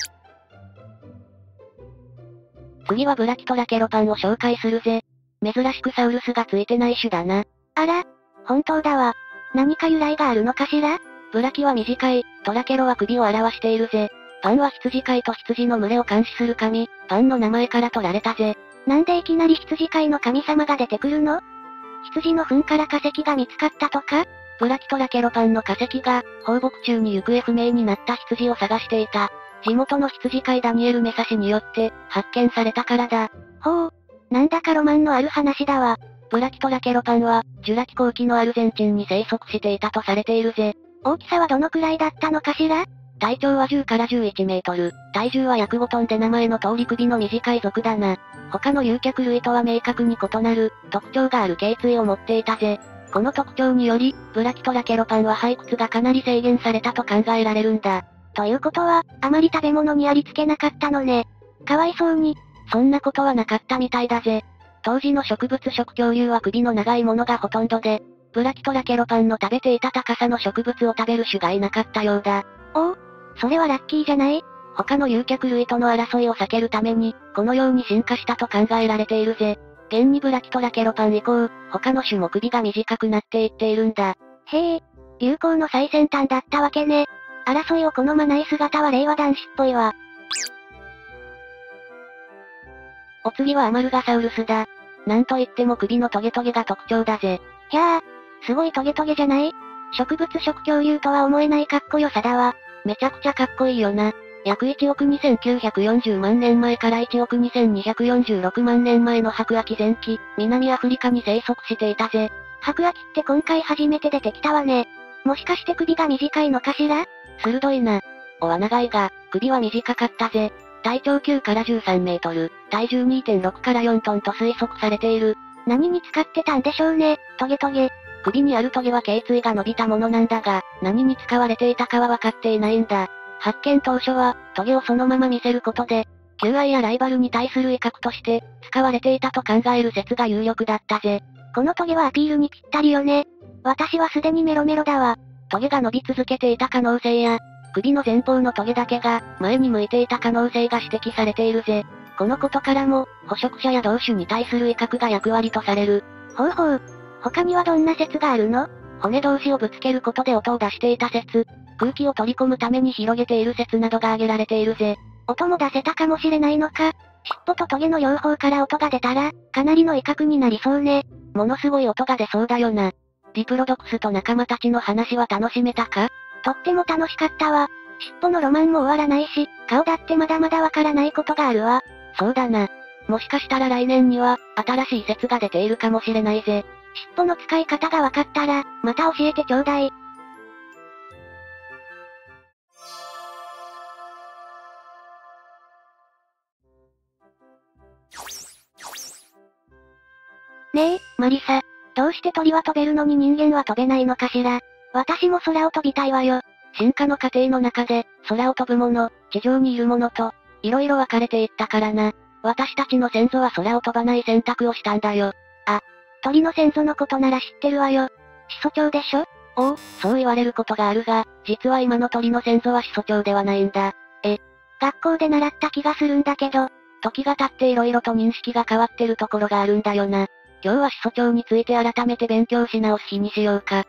次はブラキトラケロパンを紹介するぜ。珍しくサウルスがついてない種だな。 あら、本当だわ。何か由来があるのかしら？ ブラキは短い、トラケロは首を表しているぜ。パンは羊飼いと羊の群れを監視する神、パンの名前から取られたぜ。 なんでいきなり羊飼いの神様が出てくるの？羊の糞から化石が見つかったとか？ ブラキトラケロパンの化石が、放牧中に行方不明になった羊を探していた。地元の羊飼いダニエル・メサ氏によって、発見されたからだ。 ほう。なんだかロマンのある話だわ。 ブラキトラケロパンは、ジュラ紀後期のアルゼンチンに生息していたとされているぜ。 大きさはどのくらいだったのかしら？ 体長はじゅうからじゅういちメートル、体重は約ごトンで名前の通り首の短い属だな。他の有脚類とは明確に異なる、特徴がある頸椎を持っていたぜ。この特徴により、ブラキトラケロパンは排屈がかなり制限されたと考えられるんだ。 ということは、あまり食べ物にありつけなかったのね。かわいそうに。 そんなことはなかったみたいだぜ。当時の植物食恐竜は首の長いものがほとんどで、ブラキトラケロパンの食べていた高さの植物を食べる種がいなかったようだ。 おお、それはラッキーじゃない？ 他の有脚類との争いを避けるために、このように進化したと考えられているぜ。現にブラキトラケロパン以降、他の種も首が短くなっていっているんだ。 へえ、流行の最先端だったわけね。争いを好まない姿は令和男子っぽいわ。 お次はアマルガサウルスだ。なんといっても首のトゲトゲが特徴だぜ。 ひゃあ、すごいトゲトゲじゃない？植物食恐竜とは思えないかっこよさだわ。 めちゃくちゃかっこいいよな。約いちおくにせんきゅうひゃくよんじゅうまんねんまえからいちおくにせんにひゃくよんじゅうろくまんねんまえの白亜紀前期、南アフリカに生息していたぜ。 白亜紀って今回初めて出てきたわね。もしかして首が短いのかしら？ 鋭いな。尾は長いが、首は短かったぜ。体長きゅうからじゅうさんメートル、体重 にてんろくからよんトンと推測されている。 何に使ってたんでしょうね、トゲトゲ。 首にあるトゲは頸椎が伸びたものなんだが、何に使われていたかは分かっていないんだ。発見当初は、トゲをそのまま見せることで、求愛やライバルに対する威嚇として、使われていたと考える説が有力だったぜ。 このトゲはアピールにぴったりよね。私はすでにメロメロだわ。 トゲが伸び続けていた可能性や、首の前方のトゲだけが、前に向いていた可能性が指摘されているぜ。このことからも、捕食者や同種に対する威嚇が役割とされる。 ほうほう。他にはどんな説があるの？ 骨同士をぶつけることで音を出していた説、空気を取り込むために広げている説などが挙げられているぜ。 音も出せたかもしれないのか。尻尾とトゲの両方から音が出たら、かなりの威嚇になりそうね。 ものすごい音が出そうだよな。ディプロドクスと仲間たちの話は楽しめたか？ とっても楽しかったわ。尻尾のロマンも終わらないし、顔だってまだまだわからないことがあるわ。 そうだな。もしかしたら来年には、新しい説が出ているかもしれないぜ。 尻尾の使い方がわかったら、また教えてちょうだい。ねえ、マリサ。どうして鳥は飛べるのに人間は飛べないのかしら。私も空を飛びたいわよ。 進化の過程の中で、空を飛ぶもの、地上にいるものと、いろいろ分かれていったからな。私たちの先祖は空を飛ばない選択をしたんだよ。 あ、鳥の先祖のことなら知ってるわよ。始祖鳥でしょ？ おお、そう言われることがあるが、実は今の鳥の先祖は始祖鳥ではないんだ。 え、学校で習った気がするんだけど、 時が経って色々と認識が変わってるところがあるんだよな。今日は始祖鳥について改めて勉強し直す日にしようか。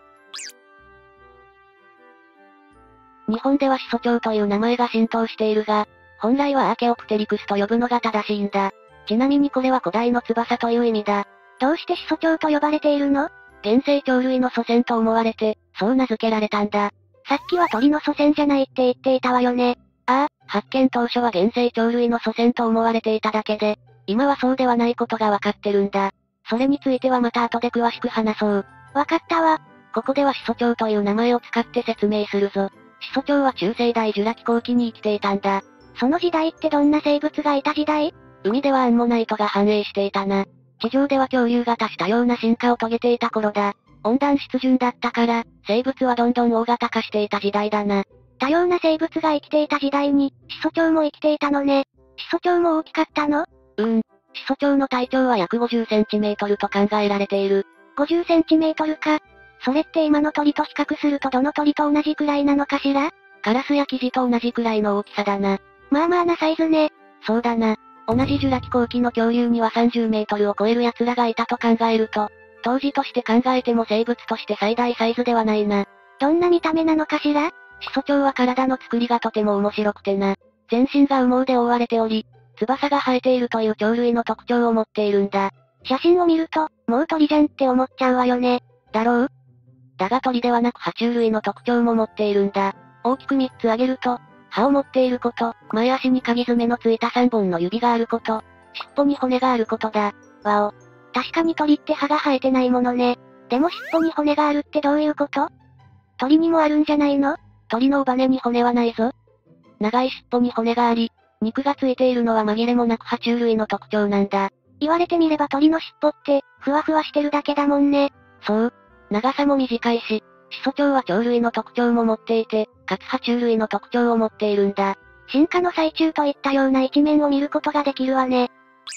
日本では始祖鳥という名前が浸透しているが、本来はアーケオプテリクスと呼ぶのが正しいんだ。ちなみにこれは古代の翼という意味だ。 どうして始祖鳥と呼ばれているの？ 原生鳥類の祖先と思われて、そう名付けられたんだ。 さっきは鳥の祖先じゃないって言っていたわよね。 ああ、発見当初は原生鳥類の祖先と思われていただけで、今はそうではないことがわかってるんだ。それについてはまた後で詳しく話そう。 わかったわ。 ここでは始祖鳥という名前を使って説明するぞ。始祖鳥は中生代ジュラ紀後期に生きていたんだ。 その時代ってどんな生物がいた時代？ 海ではアンモナイトが繁栄していたな。地上では恐竜が多種多様な進化を遂げていた頃だ。温暖湿潤だったから、生物はどんどん大型化していた時代だな。 多様な生物が生きていた時代に、始祖鳥も生きていたのね。始祖鳥も大きかったの？ うーん。始祖鳥の体長は約ごじゅっセンチメートルと考えられている。 ごじゅっセンチメートルか。それって今の鳥と比較するとどの鳥と同じくらいなのかしら？ カラスやキジと同じくらいの大きさだな。 まあまあなサイズね。 そうだな。同じジュラ紀後期の恐竜にはさんじゅうメートルを超える奴らがいたと考えると、当時として考えても生物として最大サイズではないな。 どんな見た目なのかしら？ 始祖鳥は体の作りがとても面白くてな。全身が羽毛で覆われており、翼が生えているという鳥類の特徴を持っているんだ。 写真を見ると、もう鳥じゃんって思っちゃうわよね。 だろう？だが鳥ではなく爬虫類の特徴も持っているんだ。大きくみっつ挙げると、歯を持っていること、前足に鍵爪のついたさんぼんの指があること、尻尾に骨があることだ。 わお。確かに鳥って歯が生えてないものね。でも尻尾に骨があるってどういうこと？鳥にもあるんじゃないの？ 鳥の尾羽に骨はないぞ。長い尻尾に骨があり、肉がついているのは紛れもなく爬虫類の特徴なんだ。 言われてみれば鳥の尻尾って、ふわふわしてるだけだもんね。 そう。長さも短いし、始祖鳥は鳥類の特徴も持っていて、かつ爬虫類の特徴を持っているんだ。 進化の最中といったような一面を見ることができるわね。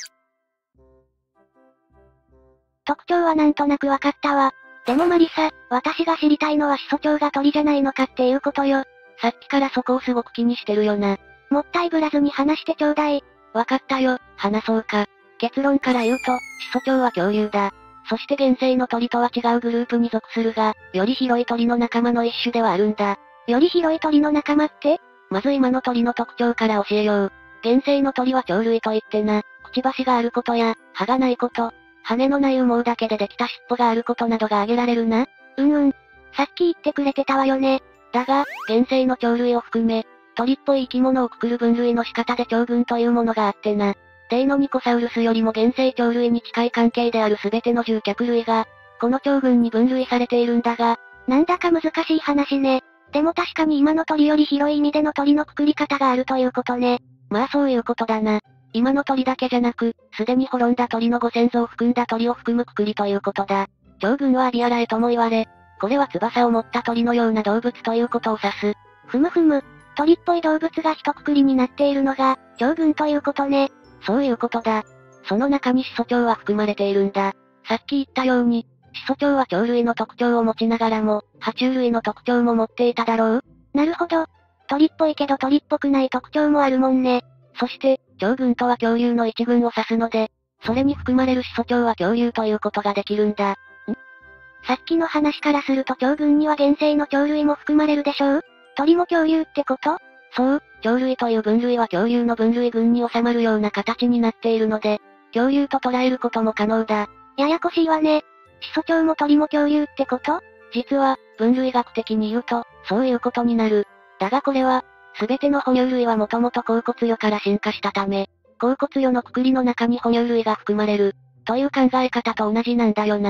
特徴はなんとなくわかったわ。でもマリサ、私が知りたいのは始祖鳥が鳥じゃないのかっていうことよ。 さっきからそこをすごく気にしてるよな。 もったいぶらずに話してちょうだい。 わかったよ、話そうか。結論から言うと、始祖鳥は恐竜だ。そして現生の鳥とは違うグループに属するが、より広い鳥の仲間の一種ではあるんだ。 より広い鳥の仲間って？ まず今の鳥の特徴から教えよう。現生の鳥は鳥類といってな、くちばしがあることや、歯がないこと、羽のない羽毛だけでできた尻尾があることなどが挙げられるな。 うんうん。さっき言ってくれてたわよね。 だが、現生の鳥類を含め、鳥っぽい生き物をくくる分類の仕方で鳥群というものがあってな。例のニコサウルスよりも現生鳥類に近い関係であるすべての獣脚類が、この鳥群に分類されているんだが、 なんだか難しい話ね。でも確かに今の鳥より広い意味での鳥のくくり方があるということね。 まあそういうことだな。今の鳥だけじゃなく、すでに滅んだ鳥のご先祖を含んだ鳥を含むくくりということだ。鳥群はアビアラエとも言われ、これは翼を持った鳥のような動物ということを指す。 ふむふむ。鳥っぽい動物が一括りになっているのが、鳥群ということね。 そういうことだ。その中に始祖鳥は含まれているんだ。さっき言ったように、始祖鳥は鳥類の特徴を持ちながらも、爬虫類の特徴も持っていただろう？ なるほど。鳥っぽいけど鳥っぽくない特徴もあるもんね。 そして、鳥群とは恐竜の一群を指すので、それに含まれる始祖鳥は恐竜ということができるんだ。ん？ さっきの話からすると鳥群には現生の鳥類も含まれるでしょう？鳥も恐竜ってこと？ そう、鳥類という分類は恐竜の分類群に収まるような形になっているので、恐竜と捉えることも可能だ。 ややこしいわね。始祖鳥も鳥も恐竜ってこと？ 実は、分類学的に言うと、そういうことになる。だがこれは、すべての哺乳類はもともと甲骨魚から進化したため、甲骨魚のくくりの中に哺乳類が含まれる、という考え方と同じなんだよな。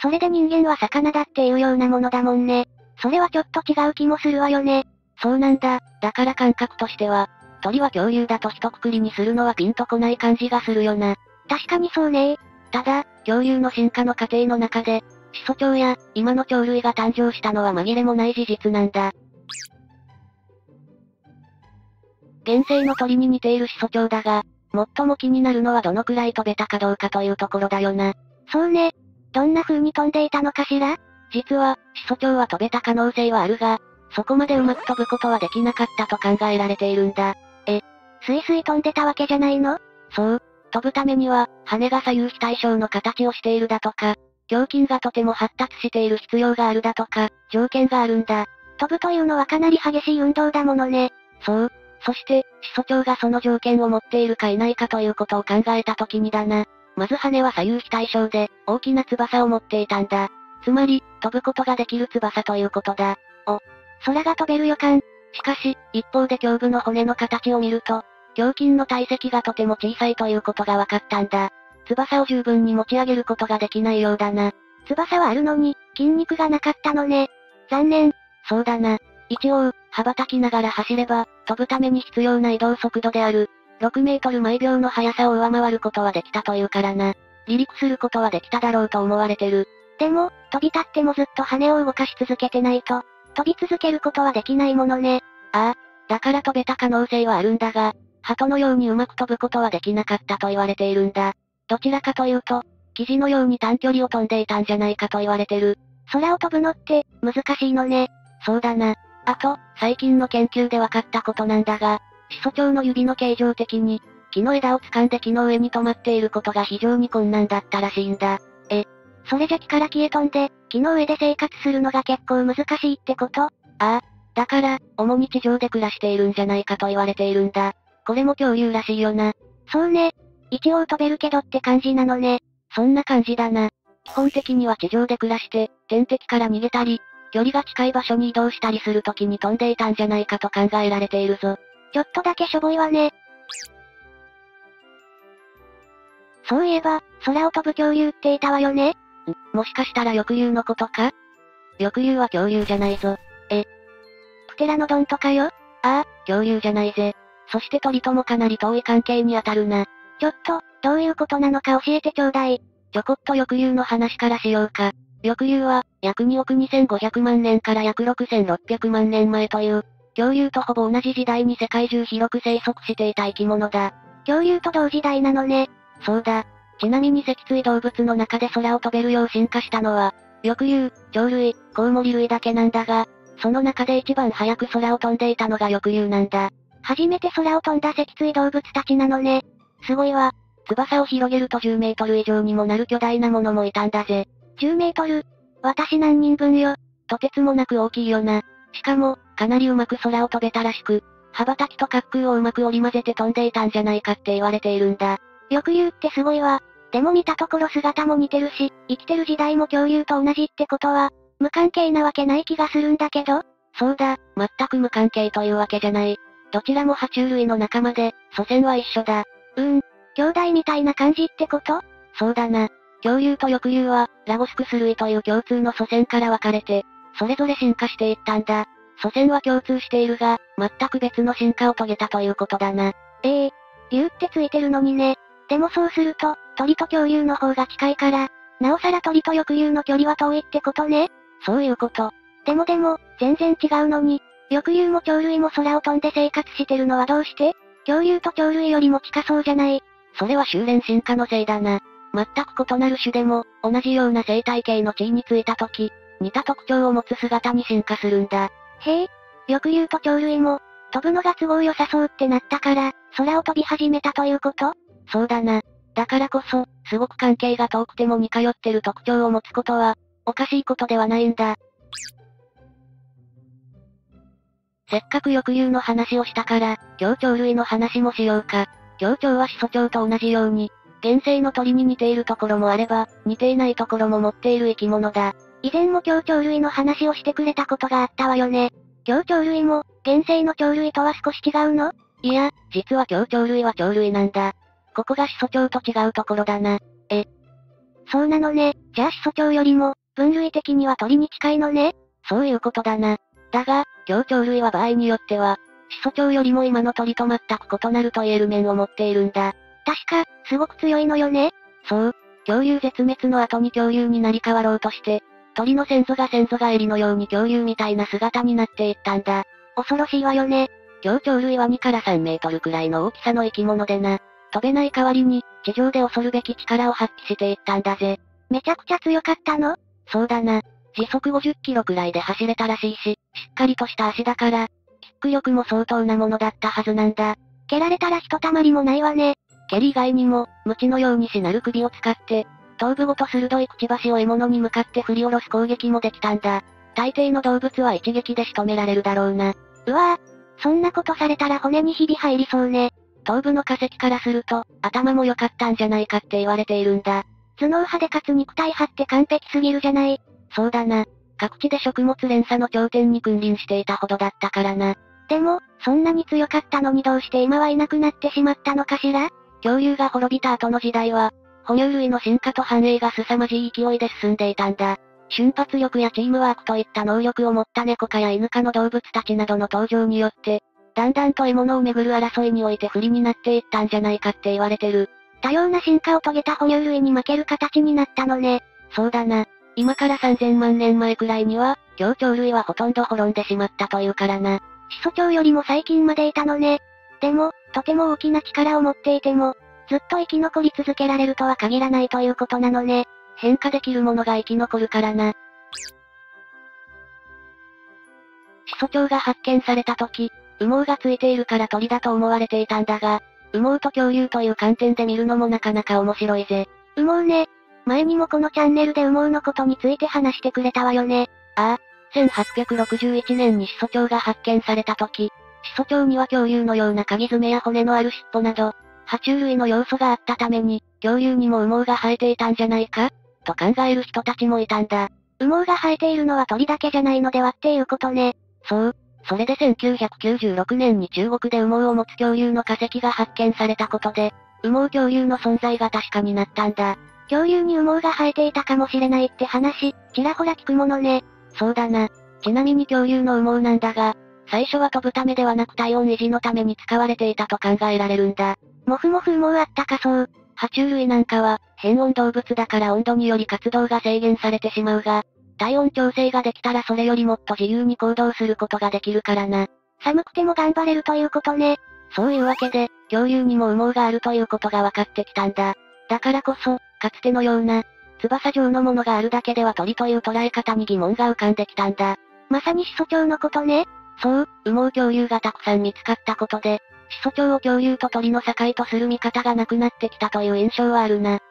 それで人間は魚だっていうようなものだもんね。それはちょっと違う気もするわよね。 そうなんだ。だから感覚としては、鳥は恐竜だと一括りにするのはピンとこない感じがするよな。 確かにそうね。 ただ、恐竜の進化の過程の中で、始祖鳥や、今の鳥類が誕生したのは紛れもない事実なんだ。現世の鳥に似ている始祖鳥だが、最も気になるのはどのくらい飛べたかどうかというところだよな。 そうね。どんな風に飛んでいたのかしら？ 実は、始祖鳥は飛べた可能性はあるが、そこまでうまく飛ぶことはできなかったと考えられているんだ。 え、スイスイ飛んでたわけじゃないの？ そう。飛ぶためには、羽が左右非対称の形をしているだとか、胸筋がとても発達している必要があるだとか、条件があるんだ。 飛ぶというのはかなり激しい運動だものね。 そう。そして、始祖鳥がその条件を持っているかいないかということを考えたときにだな。まず羽は左右非対称で、大きな翼を持っていたんだ。つまり、飛ぶことができる翼ということだ。 お、空が飛べる予感。 しかし、一方で胸部の骨の形を見ると、胸筋の体積がとても小さいということが分かったんだ。翼を十分に持ち上げることができないようだな。 翼はあるのに、筋肉がなかったのね。残念。 そうだな。一応、羽ばたきながら走れば、飛ぶために必要な移動速度である、ろくメートル毎秒の速さを上回ることはできたというからな。離陸することはできただろうと思われてる。 でも、飛び立ってもずっと羽を動かし続けてないと、飛び続けることはできないものね。 ああ、だから飛べた可能性はあるんだが、鳩のようにうまく飛ぶことはできなかったと言われているんだ。どちらかというと、生地のように短距離を飛んでいたんじゃないかと言われてる。 空を飛ぶのって、難しいのね。 そうだな。あと、最近の研究で分かったことなんだが、始祖鳥の指の形状的に、木の枝を掴んで木の上に止まっていることが非常に困難だったらしいんだ。 え、それじゃ木から木へ飛んで、木の上で生活するのが結構難しいってこと？ ああ。だから、主に地上で暮らしているんじゃないかと言われているんだ。これも恐竜らしいよな。 そうね。一応飛べるけどって感じなのね。 そんな感じだな。基本的には地上で暮らして、天敵から逃げたり、距離が近い場所に移動したりするときに飛んでいたんじゃないかと考えられているぞ。 ちょっとだけしょぼいわね。そういえば、空を飛ぶ恐竜っていたわよね。 ん、もしかしたら翼竜のことか？翼竜は恐竜じゃないぞ。 え、プテラノドンとかよ？ ああ、恐竜じゃないぜ。そして鳥ともかなり遠い関係に当たるな。 ちょっと、どういうことなのか教えてちょうだい。 ちょこっと翼竜の話からしようか。翼竜は、約におくにせんごひゃくまんねんから約ろくせんろっぴゃくまんねんまえという、恐竜とほぼ同じ時代に世界中広く生息していた生き物だ。 恐竜と同時代なのね。 そうだ。ちなみに脊椎動物の中で空を飛べるよう進化したのは、翼竜、鳥類、コウモリ類だけなんだが、その中で一番早く空を飛んでいたのが翼竜なんだ。 初めて空を飛んだ脊椎動物たちなのね。すごいわ。 翼を広げるとじゅうメートル以上にもなる巨大なものもいたんだぜ。 じゅうメートル？私何人分よ。 とてつもなく大きいよな。しかも、かなりうまく空を飛べたらしく、羽ばたきと滑空をうまく織り交ぜて飛んでいたんじゃないかって言われているんだ。 翼竜ってすごいわ。でも見たところ姿も似てるし、生きてる時代も恐竜と同じってことは、無関係なわけない気がするんだけど。 そうだ、全く無関係というわけじゃない。どちらも爬虫類の仲間で、祖先は一緒だ。 うーん、兄弟みたいな感じってこと？ そうだな。恐竜と翼竜は、ラゴスクス類という共通の祖先から分かれて、それぞれ進化していったんだ。祖先は共通しているが、全く別の進化を遂げたということだな。 ええー、竜ってついてるのにね。でもそうすると、鳥と恐竜の方が近いから、なおさら鳥と翼竜の距離は遠いってことね。 そういうこと。 でもでも、全然違うのに、翼竜も鳥類も空を飛んで生活してるのはどうして？恐竜と鳥類よりも近そうじゃない？ それは修練進化のせいだな。全く異なる種でも、同じような生態系の地位についたとき、似た特徴を持つ姿に進化するんだ。 へえ、翼竜と鳥類も、飛ぶのが都合良さそうってなったから、空を飛び始めたということ？ そうだな。だからこそ、すごく関係が遠くても似通ってる特徴を持つことは、おかしいことではないんだ。せっかく翼竜の話をしたから、今日鳥類の話もしようか。今日鳥は始祖鳥と同じように、現世の鳥に似ているところもあれば、似ていないところも持っている生き物だ。 以前も今日鳥類の話をしてくれたことがあったわよね。今日鳥類も、現世の鳥類とは少し違うの？ いや、実は今日鳥類は鳥類なんだ。ここが始祖鳥と違うところだな。 え、 そうなのね。じゃあ始祖鳥よりも、分類的には鳥に近いのね。 そういうことだな。だが、強鳥類は場合によっては、始祖鳥よりも今の鳥と全く異なると言える面を持っているんだ。 確か、すごく強いのよね。 そう。恐竜絶滅の後に恐竜になり変わろうとして、鳥の先祖が先祖返りのように恐竜みたいな姿になっていったんだ。 恐ろしいわよね。 強鳥類はにからさんメートルくらいの大きさの生き物でな。飛べない代わりに、地上で恐るべき力を発揮していったんだぜ。 めちゃくちゃ強かったの？ そうだな。時速ごじゅっキロくらいで走れたらしいし、しっかりとした足だから、キック力も相当なものだったはずなんだ。 蹴られたらひとたまりもないわね。 蹴り以外にも、鞭のようにしなる首を使って、頭部ごと鋭いくちばしを獲物に向かって振り下ろす攻撃もできたんだ。大抵の動物は一撃で仕留められるだろうな。 うわぁ、そんなことされたら骨にひび入りそうね。 頭部の化石からすると、頭も良かったんじゃないかって言われているんだ。 頭脳派でかつ肉体派って完璧すぎるじゃない。 そうだな。各地で食物連鎖の頂点に君臨していたほどだったからな。 でも、そんなに強かったのにどうして今はいなくなってしまったのかしら？ 恐竜が滅びた後の時代は、哺乳類の進化と繁栄が凄まじい勢いで進んでいたんだ。瞬発力やチームワークといった能力を持った猫科や犬科の動物たちなどの登場によって、だんだんと獲物をめぐる争いにおいて不利になっていったんじゃないかって言われてる。 多様な進化を遂げた哺乳類に負ける形になったのね。 そうだな。今からさんぜんまんねんまえくらいには、強鳥類はほとんど滅んでしまったというからな。 始祖鳥よりも最近までいたのね。でも、とても大きな力を持っていても、ずっと生き残り続けられるとは限らないということなのね。 変化できるものが生き残るからな。始祖鳥が発見された時、羽毛がついているから鳥だと思われていたんだが、羽毛と恐竜という観点で見るのもなかなか面白いぜ。 羽毛ね。前にもこのチャンネルで羽毛のことについて話してくれたわよね。 ああ、せんはっぴゃくろくじゅういちねんに始祖鳥が発見された時、始祖鳥には恐竜のような鍵爪や骨のある尻尾など、爬虫類の要素があったために、恐竜にも羽毛が生えていたんじゃないかと考える人たちもいたんだ。 羽毛が生えているのは鳥だけじゃないのではっていうことね。 そう。それでせんきゅうひゃくきゅうじゅうろくねんに中国で羽毛を持つ恐竜の化石が発見されたことで、羽毛恐竜の存在が確かになったんだ。 恐竜に羽毛が生えていたかもしれないって話、ちらほら聞くものね。 そうだな。ちなみに恐竜の羽毛なんだが、最初は飛ぶためではなく体温維持のために使われていたと考えられるんだ。 もふもふ羽毛あったかそう。 爬虫類なんかは、変温動物だから温度により活動が制限されてしまうが、体温調整ができたらそれよりもっと自由に行動することができるからな。 寒くても頑張れるということね。 そういうわけで、恐竜にも羽毛があるということが分かってきたんだ。だからこそ、かつてのような、翼状のものがあるだけでは鳥という捉え方に疑問が浮かんできたんだ。 まさに始祖鳥のことね。 そう、羽毛恐竜がたくさん見つかったことで、始祖鳥を恐竜と鳥の境とする見方がなくなってきたという印象はあるな。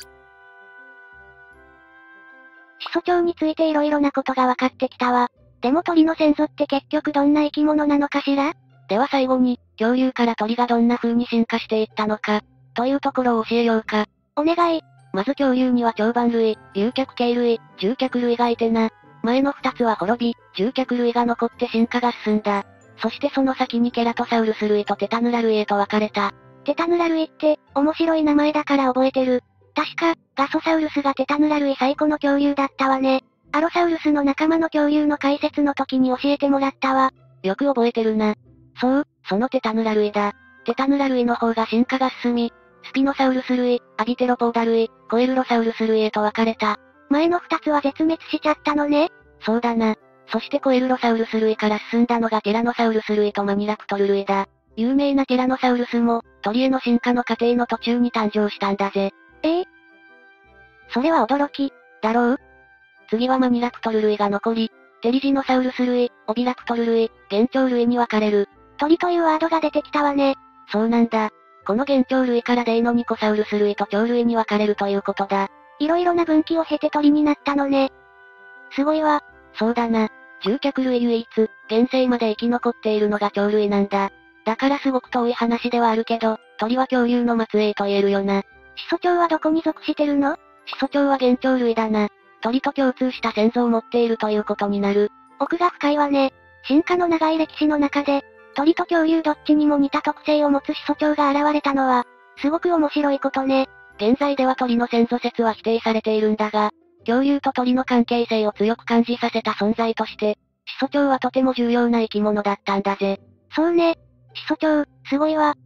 始祖鳥について色々なことが分かってきたわ。でも鳥の先祖って結局どんな生き物なのかしら？ では最後に、恐竜から鳥がどんな風に進化していったのか、というところを教えようか。 お願い。 まず恐竜には長板類、竜脚形類、獣脚類がいてな。前の二つは滅び、獣脚類が残って進化が進んだ。そしてその先にケラトサウルス類とテタヌラ類へと分かれた。 テタヌラ類って、面白い名前だから覚えてる。確か、ガソサウルスがテタヌラ類最古の恐竜だったわね。アロサウルスの仲間の恐竜の解説の時に教えてもらったわ。 よく覚えてるな。そう、そのテタヌラ類だ。テタヌラ類の方が進化が進み、スピノサウルス類、アビテロポーダ類、コエルロサウルス類へと分かれた。 前の二つは絶滅しちゃったのね。 そうだな。そしてコエルロサウルス類から進んだのがティラノサウルス類とマニラプトル類だ。有名なティラノサウルスも、鳥への進化の過程の途中に誕生したんだぜ。 ええそれは驚き。 だろう？次はマニラプトル類が残り、テリジノサウルス類、オビラプトル類、原鳥類に分かれる。 鳥というワードが出てきたわね。 そうなんだ。この原鳥類からデイノニコサウルス類と鳥類に分かれるということだ。 いろいろな分岐を経て鳥になったのね。すごいわ。 そうだな。獣脚類唯一、現世まで生き残っているのが鳥類なんだ。だからすごく遠い話ではあるけど、鳥は恐竜の末裔と言えるよな。 始祖鳥はどこに属してるの？ 始祖鳥は原鳥類だな。鳥と共通した先祖を持っているということになる。 奥が深いわね。進化の長い歴史の中で、鳥と恐竜どっちにも似た特性を持つ始祖鳥が現れたのは、すごく面白いことね。 現在では鳥の先祖説は否定されているんだが、恐竜と鳥の関係性を強く感じさせた存在として、始祖鳥はとても重要な生き物だったんだぜ。 そうね。始祖鳥、すごいわ。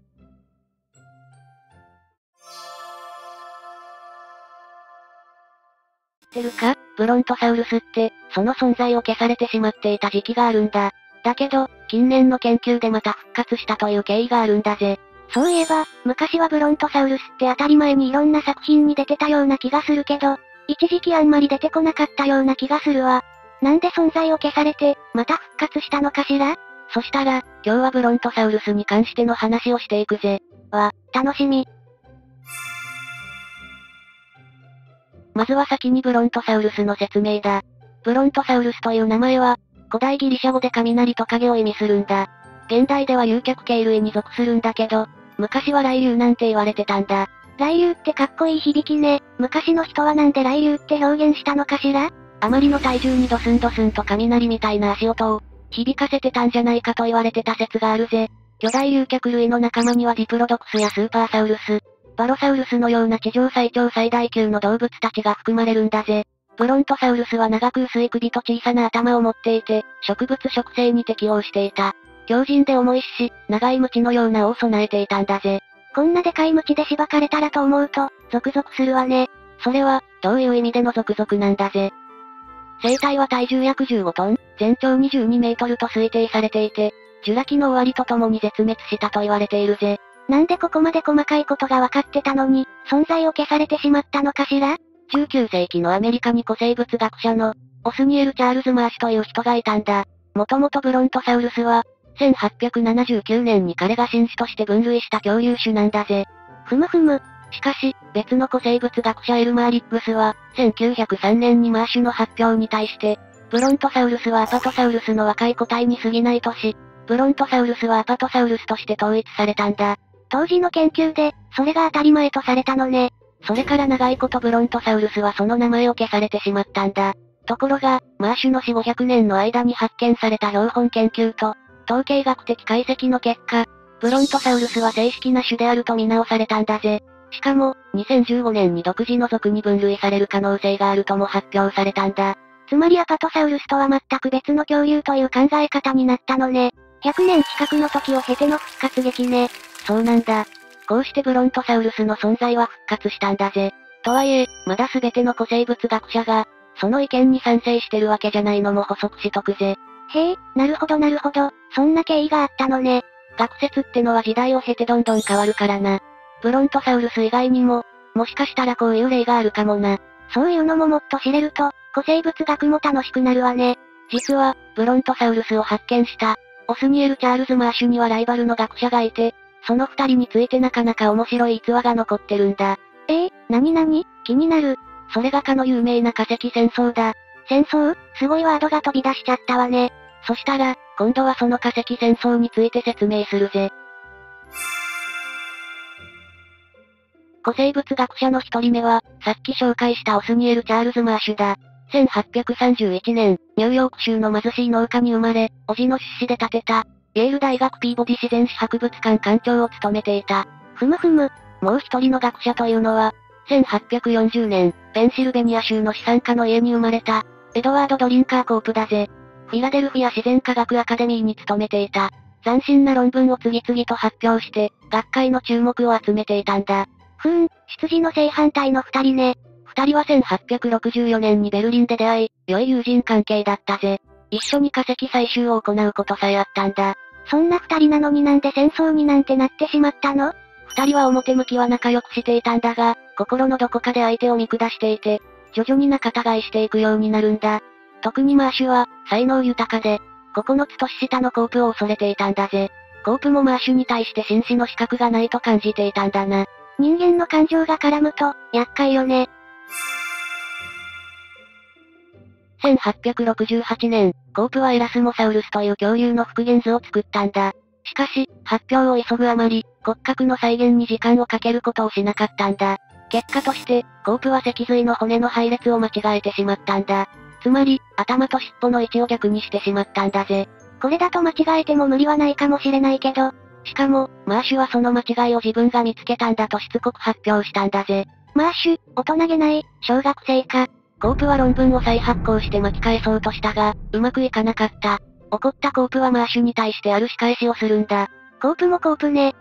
知ってるか？ブロントサウルスって、その存在を消されてしまっていた時期があるんだ。だけど、近年の研究でまた復活したという経緯があるんだぜ。 そういえば、昔はブロントサウルスって当たり前にいろんな作品に出てたような気がするけど、一時期あんまり出てこなかったような気がするわ。なんで存在を消されて、また復活したのかしら？ そしたら、今日はブロントサウルスに関しての話をしていくぜ。 わ、楽しみ。 まずは先にブロントサウルスの説明だ。ブロントサウルスという名前は、古代ギリシャ語で雷トカゲを意味するんだ。現代では竜脚形類に属するんだけど、昔は雷竜なんて言われてたんだ。 雷竜ってかっこいい響きね。昔の人はなんで雷竜って表現したのかしら？ あまりの体重にドスンドスンと雷みたいな足音を、響かせてたんじゃないかと言われてた説があるぜ。巨大竜脚類の仲間にはディプロドクスやスーパーサウルス、バロサウルスのような地上最長最大級の動物たちが含まれるんだぜ。ブロントサウルスは長く薄い首と小さな頭を持っていて、植物食性に適応していた。強靭で重いし、長い鞭のような尾を備えていたんだぜ。 こんなでかい鞭でしばかれたらと思うと、ゾクゾクするわね。 それは、どういう意味でのゾクゾクなんだぜ。生体は体重約じゅうごトン、全長にじゅうにメートルと推定されていて、ジュラ紀の終わりとともに絶滅したと言われているぜ。 なんでここまで細かいことが分かってたのに、存在を消されてしまったのかしら？ じゅうきゅうせいきのアメリカに古生物学者の、オスニエル・チャールズ・マーシュという人がいたんだ。もともとブロントサウルスは、せんはっぴゃくななじゅうきゅうねんに彼が新種として分類した恐竜種なんだぜ。 ふむふむ。 しかし、別の古生物学者エルマー・リップスは、せんきゅうひゃくさんねんにマーシュの発表に対して、ブロントサウルスはアパトサウルスの若い個体に過ぎないとし、ブロントサウルスはアパトサウルスとして統一されたんだ。 当時の研究で、それが当たり前とされたのね。 それから長いことブロントサウルスはその名前を消されてしまったんだ。ところが、マーシュの死ごひゃくねんの間に発見された標本研究と、統計学的解析の結果、ブロントサウルスは正式な種であると見直されたんだぜ。しかも、にせんじゅうごねんに独自の属に分類される可能性があるとも発表されたんだ。 つまりアパトサウルスとは全く別の恐竜という考え方になったのね。ひゃくねん近くの時を経ての復活劇ね。 そうなんだ。こうしてブロントサウルスの存在は復活したんだぜ。とはいえ、まだ全ての古生物学者が、その意見に賛成してるわけじゃないのも補足しとくぜ。 へえ、なるほどなるほど、そんな経緯があったのね。 学説ってのは時代を経てどんどん変わるからな。ブロントサウルス以外にも、もしかしたらこういう例があるかもな。 そういうのももっと知れると、古生物学も楽しくなるわね。 実は、ブロントサウルスを発見した、オスニエル・チャールズ・マーシュにはライバルの学者がいて、その二人についてなかなか面白い逸話が残ってるんだ。 えー、なになに？気になる。 それがかの有名な化石戦争だ。 戦争？すごいワードが飛び出しちゃったわね。 そしたら、今度はその化石戦争について説明するぜ。古生物学者の一人目は、さっき紹介したオスニエル・チャールズ・マーシュだ。せんはっぴゃくさんじゅういちねん、ニューヨーク州の貧しい農家に生まれ、叔父の出資で建てた、イェール大学ピーボディ自然史博物館館長を務めていた。 ふむふむ。 もう一人の学者というのは、せんはっぴゃくよんじゅうねん、ペンシルベニア州の資産家の家に生まれた、エドワード・ドリンカー・コープだぜ。フィラデルフィア自然科学アカデミーに勤めていた。斬新な論文を次々と発表して、学会の注目を集めていたんだ。 ふーん、出自の正反対の二人ね。 二人はせんはっぴゃくろくじゅうよねんにベルリンで出会い、良い友人関係だったぜ。一緒に化石採集を行うことさえあったんだ。 そんな二人なのになんで戦争になんてなってしまったの？ 二人は表向きは仲良くしていたんだが、心のどこかで相手を見下していて、徐々に仲違いしていくようになるんだ。特にマーシュは、才能豊かで、ここのつ年下のコープを恐れていたんだぜ。コープもマーシュに対して紳士の資格がないと感じていたんだな。 人間の感情が絡むと、厄介よね。 せんはっぴゃくろくじゅうはちねん、コープはエラスモサウルスという恐竜の復元図を作ったんだ。しかし、発表を急ぐあまり、骨格の再現に時間をかけることをしなかったんだ。結果として、コープは脊髄の骨の配列を間違えてしまったんだ。つまり、頭と尻尾の位置を逆にしてしまったんだぜ。 これだと間違えても無理はないかもしれないけど、 しかも、マーシュはその間違いを自分が見つけたんだとしつこく発表したんだぜ。 マーシュ、大人げない、小学生か。 コープは論文を再発行して巻き返そうとしたが、うまくいかなかった。怒ったコープはマーシュに対してある仕返しをするんだ。 コープもコープね。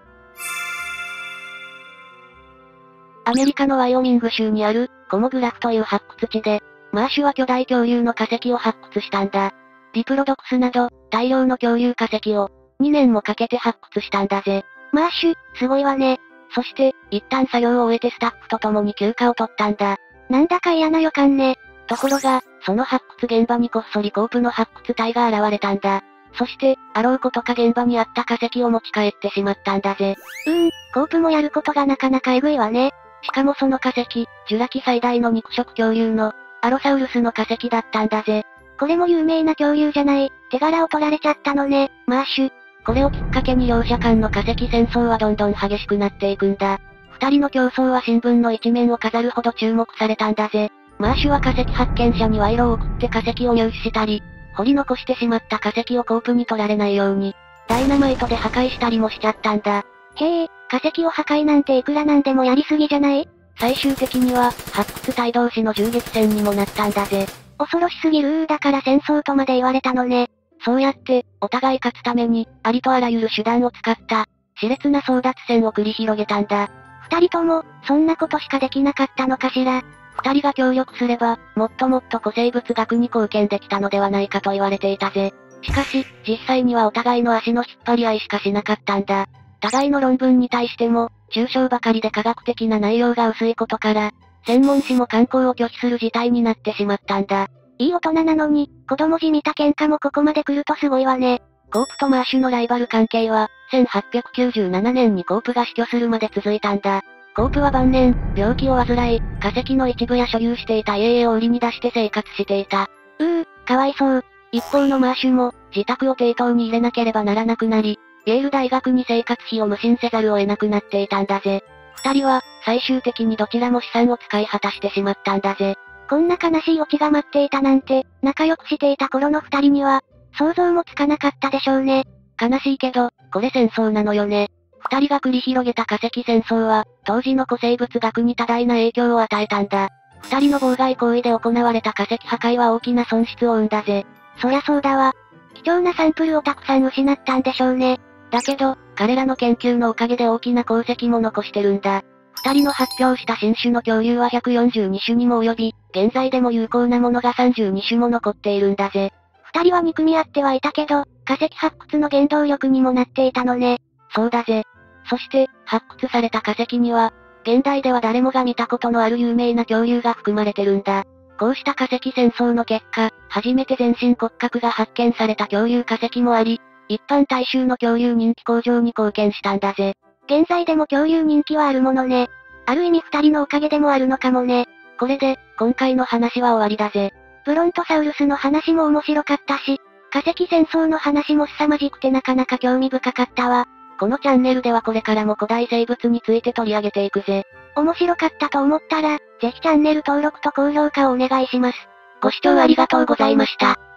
アメリカのワイオミング州にある、コモグラフという発掘地で、マーシュは巨大恐竜の化石を発掘したんだ。ディプロドクスなど、大量の恐竜化石を、にねんもかけて発掘したんだぜ。 マーシュ、すごいわね。 そして、一旦作業を終えてスタッフと共に休暇を取ったんだ。 なんだか嫌な予感ね。 ところが、その発掘現場にこっそりコープの発掘隊が現れたんだ。そして、あろうことか現場にあった化石を持ち帰ってしまったんだぜ。 うーん、コープもやることがなかなかエグいわね。 しかもその化石、ジュラ紀最大の肉食恐竜の、アロサウルスの化石だったんだぜ。 これも有名な恐竜じゃない、手柄を取られちゃったのね、マーシュ。 これをきっかけに両者間の化石戦争はどんどん激しくなっていくんだ。二人の競争は新聞の一面を飾るほど注目されたんだぜ。マーシュは化石発見者に賄賂を送って化石を入手したり、掘り残してしまった化石をコープに取られないように、ダイナマイトで破壊したりもしちゃったんだ。 へえ、化石を破壊なんていくらなんでもやりすぎじゃない？ 最終的には、発掘隊同士の銃撃戦にもなったんだぜ。 恐ろしすぎるーだから戦争とまで言われたのね。 そうやって、お互い勝つために、ありとあらゆる手段を使った、熾烈な争奪戦を繰り広げたんだ。 二人とも、そんなことしかできなかったのかしら。 二人が協力すれば、もっともっと古生物学に貢献できたのではないかと言われていたぜ。しかし、実際にはお互いの足の引っ張り合いしかしなかったんだ。互いの論文に対しても、抽象ばかりで科学的な内容が薄いことから、専門誌も刊行を拒否する事態になってしまったんだ。 いい大人なのに、子供じみた喧嘩もここまで来るとすごいわね。 コープとマーシュのライバル関係は、せんはっぴゃくきゅうじゅうななねんにコープが死去するまで続いたんだ。コープは晩年、病気を患い、化石の一部や所有していた家々を売りに出して生活していた。 うー、かわいそう。 一方のマーシュも、自宅を抵当に入れなければならなくなり、イェール大学に生活費を無心せざるを得なくなっていたんだぜ。二人は、最終的にどちらも資産を使い果たしてしまったんだぜ。 こんな悲しいオチが待っていたなんて、仲良くしていた頃の二人には、想像もつかなかったでしょうね。 悲しいけど、これ戦争なのよね。二人が繰り広げた化石戦争は、当時の古生物学に多大な影響を与えたんだ。二人の妨害行為で行われた化石破壊は大きな損失を生んだぜ。 そりゃそうだわ。貴重なサンプルをたくさん失ったんでしょうね。 だけど、彼らの研究のおかげで大きな功績も残してるんだ。二人の発表した新種の恐竜はひゃくよんじゅうに種にも及び、現在でも有効なものがさんじゅうに種も残っているんだぜ。 二人は憎み合ってはいたけど、化石発掘の原動力にもなっていたのね。 そうだぜ。そして、発掘された化石には、現代では誰もが見たことのある有名な恐竜が含まれてるんだ。こうした化石戦争の結果、初めて全身骨格が発見された恐竜化石もあり、一般大衆の恐竜人気向上に貢献したんだぜ。 現在でも恐竜人気はあるものね。ある意味二人のおかげでもあるのかもね。 これで、今回の話は終わりだぜ。 ブロントサウルスの話も面白かったし、化石戦争の話も凄まじくてなかなか興味深かったわ。 このチャンネルではこれからも古代生物について取り上げていくぜ。 面白かったと思ったら、ぜひチャンネル登録と高評価をお願いします。 ご視聴ありがとうございました。